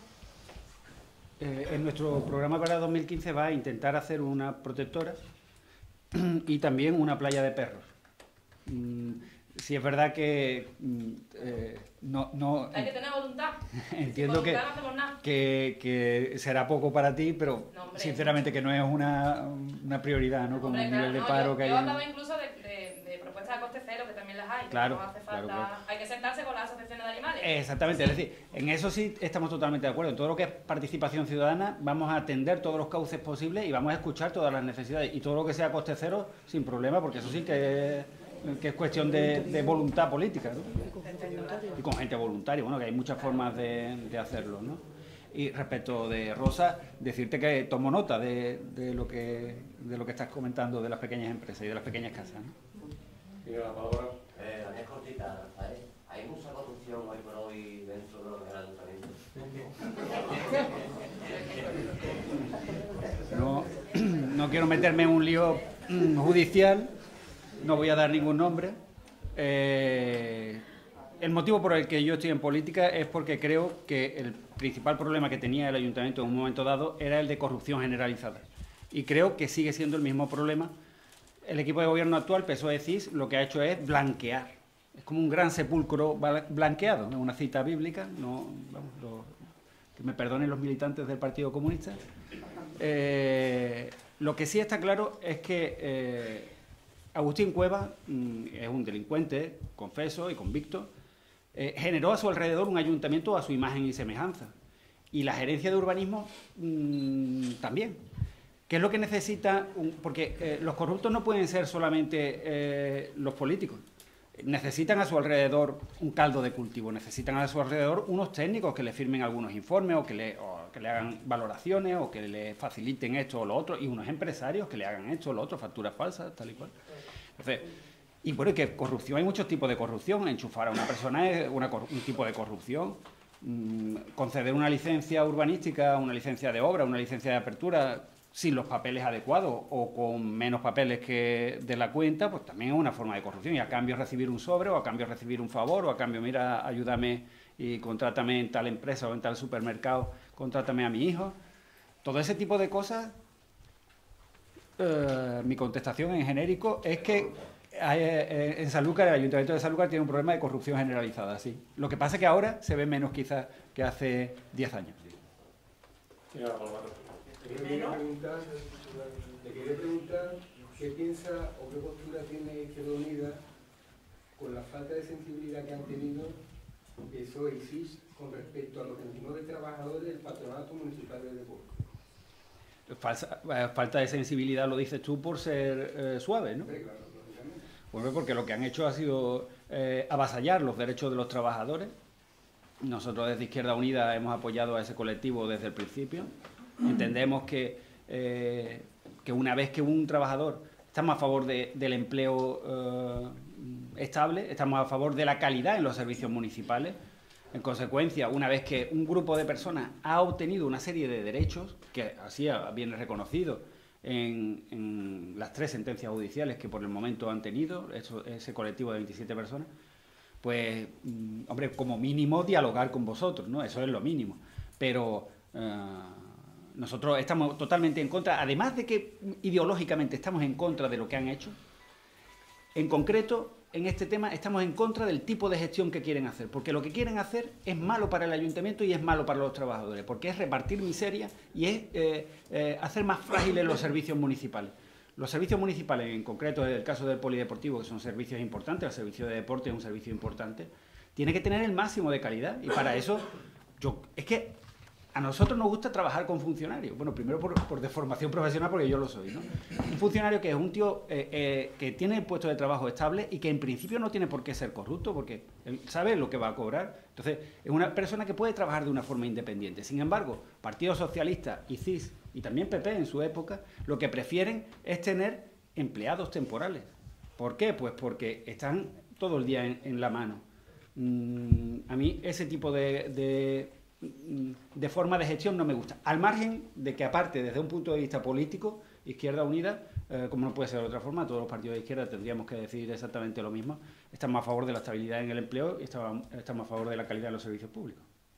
Eh, en nuestro programa para dos mil quince va a intentar hacer una protectora y también una playa de perros. Mm, si es verdad que mm, eh, no, no... Hay que tener voluntad. Entiendo si que, no hacemos nada. que, que será poco para ti, pero no, hombre, sinceramente que no es una, una prioridad, ¿no? Con hombre, el claro, nivel de no, paro yo, que hay. Yo en... hablaba incluso de, de, de propuestas a coste cero, que también las hay. Claro, no hace falta, claro, claro. Hay que sentarse con las asociaciones de animales. Exactamente, Sí. es decir, en eso sí estamos totalmente de acuerdo. En todo lo que es participación ciudadana vamos a atender todos los cauces posibles y vamos a escuchar todas las necesidades. Y todo lo que sea a coste cero, sin problema, porque eso sí que es, que es cuestión de, de voluntad política, ¿no? Y con gente voluntaria, bueno, que hay muchas formas de, de hacerlo, ¿no? Y respecto de Rosa, decirte que tomo nota de, de, lo que, de lo que estás comentando de las pequeñas empresas y de las pequeñas casas, ¿no? Tiene la palabra. Eh, la mía es cortita, ¿sabes? Hay mucha corrupción hoy por hoy dentro de lo que es el ayuntamiento. No, no quiero meterme en un lío judicial, no voy a dar ningún nombre. Eh, el motivo por el que yo estoy en política es porque creo que el principal problema que tenía el ayuntamiento en un momento dado era el de corrupción generalizada. Y creo que sigue siendo el mismo problema. El equipo de gobierno actual, P S O E-C I S, lo que ha hecho es blanquear. Es como un gran sepulcro blanqueado, es una cita bíblica, no, vamos, lo, que me perdonen los militantes del Partido Comunista. Eh, lo que sí está claro es que eh, Agustín Cuevas mm, es un delincuente, confeso y convicto, eh, generó a su alrededor un ayuntamiento a su imagen y semejanza. Y la gerencia de urbanismo mmm, también. ¿Qué es lo que necesita? Un, porque eh, los corruptos no pueden ser solamente eh, los políticos. Necesitan a su alrededor un caldo de cultivo, necesitan a su alrededor unos técnicos que le firmen algunos informes o que le, o que le hagan valoraciones o que le faciliten esto o lo otro, y unos empresarios que le hagan esto o lo otro, facturas falsas, tal y cual. Entonces, y bueno, y que corrupción, hay muchos tipos de corrupción. Enchufar a una persona es una, un tipo de corrupción. Mm, conceder una licencia urbanística, una licencia de obra, una licencia de apertura sin los papeles adecuados o con menos papeles que de la cuenta, pues también es una forma de corrupción. Y a cambio recibir un sobre, o a cambio recibir un favor, o a cambio, mira, ayúdame y contrátame en tal empresa o en tal supermercado, contrátame a mi hijo. Todo ese tipo de cosas, eh, mi contestación en genérico es que hay, eh, en Sanlúcar, el Ayuntamiento de Sanlúcar tiene un problema de corrupción generalizada, sí. Lo que pasa es que ahora se ve menos quizás que hace diez años. Tiene la palabra. Le quería preguntar, le quería preguntar qué piensa o qué postura tiene Izquierda Unida con la falta de sensibilidad que han tenido P S O E y C I S con respecto a los veintinueve trabajadores del Patronato Municipal de Deportes. Falsa, falta de sensibilidad lo dices tú por ser eh, suave, ¿no? Sí, claro, lógicamente. Bueno, porque lo que han hecho ha sido eh, avasallar los derechos de los trabajadores. Nosotros desde Izquierda Unida hemos apoyado a ese colectivo desde el principio. Entendemos que, eh, que una vez que un trabajador, estamos a favor de, del empleo eh, estable, estamos a favor de la calidad en los servicios municipales. En consecuencia, una vez que un grupo de personas ha obtenido una serie de derechos, que así viene reconocido en, en las tres sentencias judiciales que por el momento han tenido eso, ese colectivo de veintisiete personas, pues, hombre, como mínimo dialogar con vosotros, ¿no? Eso es lo mínimo. Pero eh, nosotros estamos totalmente en contra, además de que ideológicamente estamos en contra de lo que han hecho, en concreto, en este tema estamos en contra del tipo de gestión que quieren hacer, porque lo que quieren hacer es malo para el ayuntamiento y es malo para los trabajadores, porque es repartir miseria y es eh, eh, hacer más frágiles los servicios municipales. Los servicios municipales, en concreto en el caso del polideportivo, que son servicios importantes, el servicio de deporte es un servicio importante, tiene que tener el máximo de calidad, y para eso, yo es que a nosotros nos gusta trabajar con funcionarios. Bueno, primero por, por deformación profesional, porque yo lo soy, ¿no? Un funcionario que es un tío eh, eh, que tiene el puesto de trabajo estable y que en principio no tiene por qué ser corrupto, porque él sabe lo que va a cobrar. Entonces, es una persona que puede trabajar de una forma independiente. Sin embargo, Partido Socialista y C I S, y también P P en su época, lo que prefieren es tener empleados temporales. ¿Por qué? Pues porque están todo el día en, en la mano. Mm, a mí ese tipo de... de de forma de gestión no me gusta, al margen de que aparte desde un punto de vista político, Izquierda Unida, eh, como no puede ser de otra forma, todos los partidos de izquierda tendríamos que decir exactamente lo mismo, estamos a favor de la estabilidad en el empleo y estamos, estamos a favor de la calidad de los servicios públicos.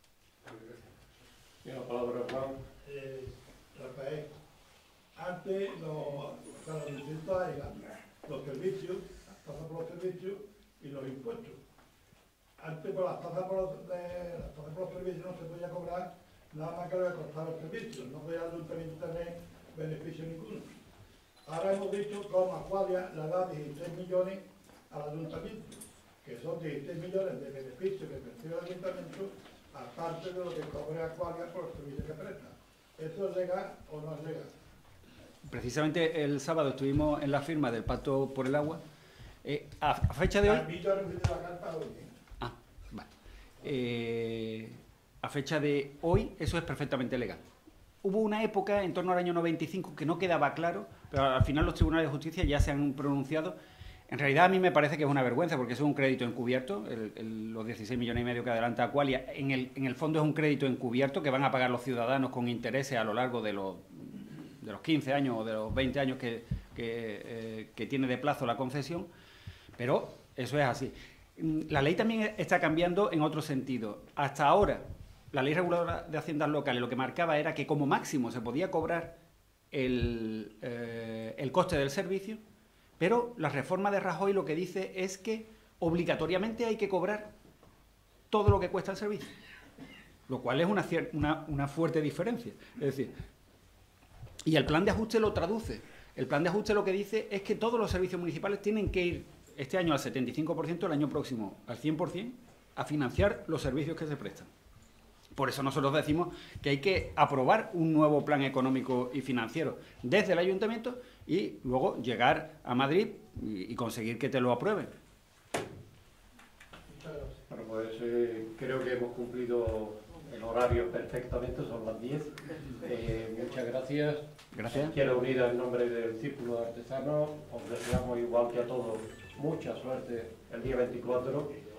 Tiene la palabra Juan. Eh, Rafael, antes los, para los distintos hay los servicios, las tasas por los servicios y los impuestos. Antes por las tasas por los, de, las tasas por los servicios no se podía cobrar nada más que lo que costaba los servicios, no podía el ayuntamiento tener beneficio ninguno. Ahora hemos visto cómo Acualia le da dieciséis millones al ayuntamiento, que son dieciséis millones de beneficios que percibe el ayuntamiento, aparte de lo que cobre Aqualia por los servicios que presta. ¿Esto es legal o no es legal? Precisamente el sábado estuvimos en la firma del Pacto por el Agua. Eh, a, a fecha de hoy... Ah, vale. Eh, a fecha de hoy eso es perfectamente legal. Hubo una época, en torno al año noventa y cinco, que no quedaba claro, pero al final los tribunales de justicia ya se han pronunciado. En realidad a mí me parece que es una vergüenza, porque eso es un crédito encubierto, el, el, los dieciséis millones y medio que adelanta Aqualia, en el, en el fondo es un crédito encubierto que van a pagar los ciudadanos con intereses a lo largo de los, de los quince años o de los veinte años que, que, eh, que tiene de plazo la concesión, pero eso es así. La ley también está cambiando en otro sentido. Hasta ahora, la Ley Reguladora de Haciendas Locales lo que marcaba era que como máximo se podía cobrar el, eh, el coste del servicio, pero la reforma de Rajoy lo que dice es que obligatoriamente hay que cobrar todo lo que cuesta el servicio, lo cual es una, una, una fuerte diferencia. Es decir, y el plan de ajuste lo traduce. El plan de ajuste lo que dice es que todos los servicios municipales tienen que ir este año al setenta y cinco por ciento, el año próximo al cien por cien, a financiar los servicios que se prestan. Por eso nosotros decimos que hay que aprobar un nuevo plan económico y financiero desde el ayuntamiento y luego llegar a Madrid y, y conseguir que te lo aprueben. Bueno, pues eh, creo que hemos cumplido el horario perfectamente, son las diez. Eh, muchas gracias. Gracias. Quiero unir en nombre del Círculo de Artesanos, os deseamos igual que a todos mucha suerte el día veinticuatro.